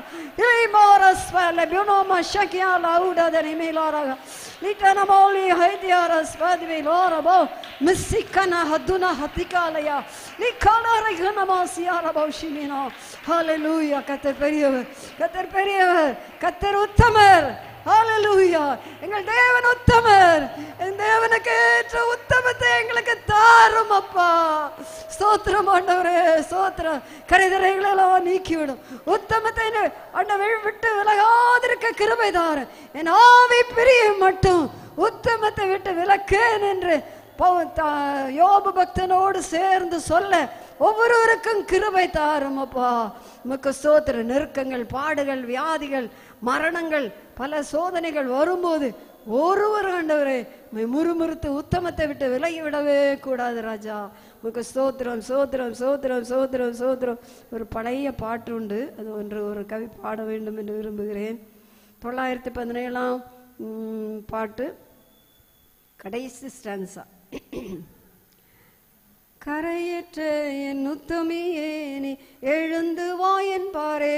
இமோரஸ்வல பினோமா ஷக்கியாலா உடதனி மேலாரக லிட்டனமோலி ஹைதியாரஸ் பத்விலோரபோ மிஸ்ஸிகன ஹதுனா ஹதிகாலயா லிகாலரகனமாசியாரபோ ஷிமினா. ஹல்லேலூயா. கர்த்தர் பெரியவர், கர்த்தர் பெரியவர், கர்த்தர் உத்தமர். ஹல்லேலூயா. எங்கள் தேவன் உத்தமர். என் தேவனுக்கு ஏற்ற உத்தமத்தை எங்களுக்கு தாரும் அப்பா. ஸ்தோத்திரம் ஆண்டவரே, ஸ்தோத்திரம். கரைதரைகளெல்லாம் நீக்கிவிடும். உத்தமத்தை ஆண்டவரை விட்டு விலகாதிருக்க கிருபை தாரும். என் ஆவி பிரியும் மட்டும் உத்தமத்தை விட்டு விலக்கேன் என்று யோபு பக்தனோடு சேர்ந்து சொல்ல ஒவ்வொருவருக்கும் கிருபை தாரும் அப்பா. உமக்கு ஸ்தோத்திரம். நெருக்கங்கள், பாடுகள், வியாதிகள், மரணங்கள், பல சோதனைகள் வரும்போது ஒருவர் ஆண்டவரே முறுமுறுத்து உத்தமத்தை விட்டு விலகி விடவே கூடாது ராஜா. உமக்கு ஸ்தோத்திரம் ஸ்தோத்திரம் ஸ்தோத்திரம் ஸ்தோத்திரம் ஸ்தோத்திரம். ஒரு பழைய பாட்டு உண்டு, அது ஒரு கவி பாட வேண்டும் என்று விரும்புகிறேன். 917 பாட்டு, கடைசி ஸ்டான்ஸா. கரையற்ற என் உத்தமியே நீ எழுந்து வா என்பாரே.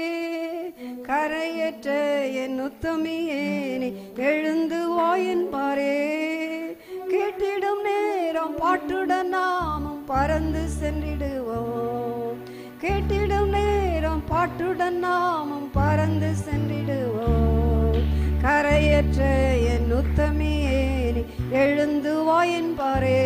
கரையற்ற என் உத்தமியே நீ எழுந்து வா என்பாரே. கேட்டிடும் நேரம் பாட்டுடன் நாமும் பறந்து சென்றிடுவோம். கேட்டிடும் நேரம் பாட்டுடன் நாமும் பறந்து சென்றிடுவோம். கரையற்ற என் உத்தமியே நீ எழுந்து வா என்பாரே.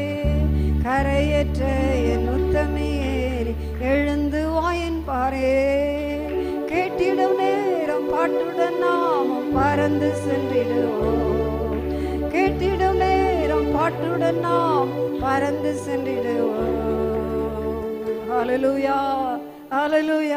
கரையற்ற என் உத்தமியே நீ எழுந்து வா என்பாரே. கேட்டிடும் நேரம் பாட்டுடன் நாமும் பறந்து சென்றிடுவோம். கேட்டிடும் நேரம் பாட்டுடன் நாம் பறந்து சென்றிடுவோம். ஹல்லேலூயா, ஹல்லேலூயா.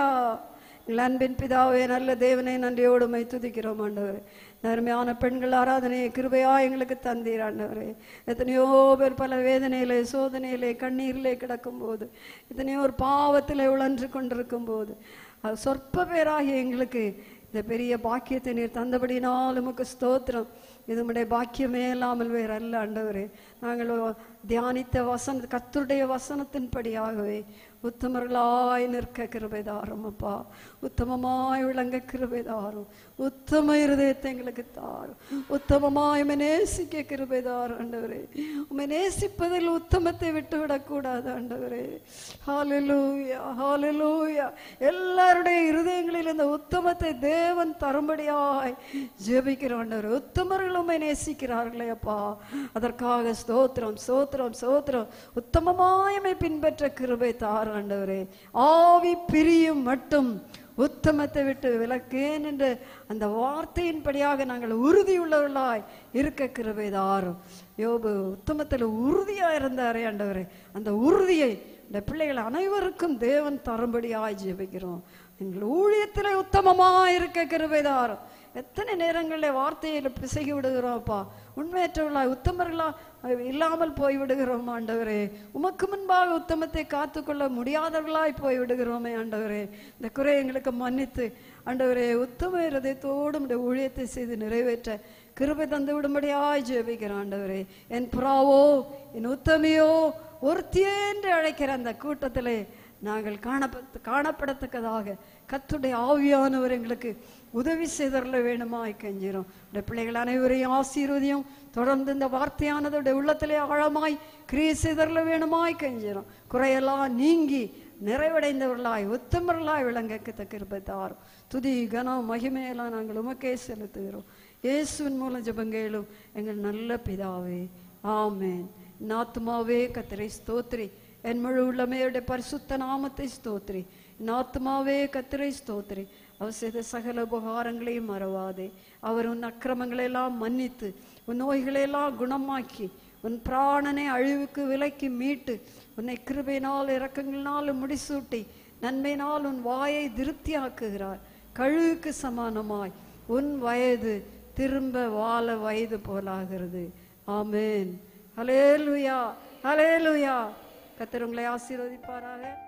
அன்பின் பிதாவே, நல்ல தேவனே, நன்றியோடு உம்மை துதிக்கிறோம் ஆண்டவரே. அருமையான பெண்கள் ஆராதனையை கிருபையா எங்களுக்கு தந்தீர் ஆண்டவரே. எத்தனையோ பேர் பல வேதனையிலே, சோதனையிலே, கண்ணீரிலே கிடக்கும் போது, எத்தனையோ ஒரு பாவத்திலே உழன்று கொண்டிருக்கும் போது, அது சொற்ப பேராகி எங்களுக்கு இந்த பெரிய பாக்கியத்தை நீர் தந்தபடினால் உமக்கு ஸ்தோத்திரம். இது நம்முடைய பாக்கியமே இல்லாமல் வேற அல்ல ஆண்டவரே. நாங்கள் தியானித்த கர்த்தருடைய வசனத்தின்படியாகவே உத்தமர்களாய் நிற்க கிருபை தாரும் அப்பா. உத்தமமாய் விளங்க கிருபை தாரும். உத்தம இருதயத்தை எங்களுக்கு தாரும். உத்தமமாய் உம்மை நேசிக்க கிருபை தாரும் ஆண்டவரே. உம்மை நேசிப்பதில் உத்தமத்தை விட்டுவிடக் கூடாது ஆண்டவரே. ஹல்லேலூயா, ஹல்லேலூயா. எல்லாருடைய இருதயங்களில் இந்த உத்தமத்தை தேவன் தரும்படியாய் ஜெபிக்கிறோம் ஆண்டவரே. உத்தமர்கள் உம்மை நேசிக்கிறார்களே அப்பா, அதற்காக ஸ்தோத்திரம், ஸ்தோத்திரம், ஸ்தோத்திரம். உத்தமமாய் உம்மை பின்பற்ற கிருபை தாரும் ஆண்டவரே. ஆவி பிரியும் மட்டும் உத்தமத்தை விட்டு விலக்கேன் என்று அந்த வார்த்தையின்படியாக நாங்கள் உறுதியுள்ளவர்களாய் இருக்க கிருபை தாரும். யோபு உத்தமத்தில் உறுதியா இருந்தாரே ஆண்டவரே. அந்த உறுதியை இந்த பிள்ளைகள் அனைவருக்கும் தேவன் தரும்படியாய் ஜெபிக்கிறோம். எங்கள் ஊழியத்திலே உத்தமமாய் இருக்க கிருபை தாரும். எத்தனை நேரங்களில் வார்த்தையில பிசகி விடுகிறோம்ப்பா. உண்மையற்றவர்களாய் உத்தமர்களா இல்லாமல் போய்விடுகிறோம் ஆண்டவரே. உமக்கு முன்பாக உத்தமத்தை காத்துக்கொள்ள முடியாதவர்களாய் போய்விடுகிறோமே ஆண்டவரே. இந்த குறை எங்களுக்கு மன்னித்து ஆண்டவரே, உத்தம இருதயத்தோடு உடைய ஊழியத்தை செய்து நிறைவேற்ற கிருபை தந்து விடும்படியாய் ஜெபிக்கிறோம் ஆண்டவரே. என் புறாவோ என் உத்தமியோ ஒருத்தியே என்று அழைக்கிற அந்த கூட்டத்திலே நாங்கள் காணப்படத்தக்கதாக கர்த்தருடைய ஆவியானவர் எங்களுக்கு உதவி செய்தரல வேணுமாய் கெஞ்சிரும். இந்த பிள்ளைகள் அனைவரையும் ஆசீர்வதியும். தொடர்ந்து இந்த வார்த்தையானது உள்ளத்திலே ஆழமாய் கிரியை செய்தரல வேணுமாய் கெஞ்சிரும். குறையெல்லாம் நீங்கி நிறைவடைந்தவர்களாய் உத்தமர்களாய் விளங்க கிருபை தாரும். துதி கனம் மகிமையெல்லாம் நாங்கள் உமக்கே செலுத்துகிறோம். இயேசுவின் மூலம் ஜெபங்களும் எங்கள் நல்ல பிதாவே, ஆமென். நாத்துமாவே கர்த்தரை ஸ்தோத்திரி. என் முழு உள்ளமையுடைய பரிசுத்த நாமத்தை ஸ்தோத்திரி. நாத்துமாவே கர்த்தரை ஸ்தோத்திரி. அவர் செய்த சகல உபகாரங்களையும் மறவாதே. அவர் உன் அக்கிரமங்களெல்லாம் மன்னித்து உன் நோய்களெல்லாம் குணமாக்கி உன் பிராணனை அழிவுக்கு விலக்கி மீட்டு உன்னை கிருபையினால் இரக்கங்களினால் முடிசூட்டி நன்மையினால் உன் வாயை திருப்தியாக்குகிறார். கழுவுக்கு சமானமாய் உன் வயது திரும்ப வாழ வயது போலாகிறது. ஆமென். ஹல்லேலூயா, ஹல்லேலூயா. கர்த்தர் உங்களை ஆசீர்வதிப்பாராக.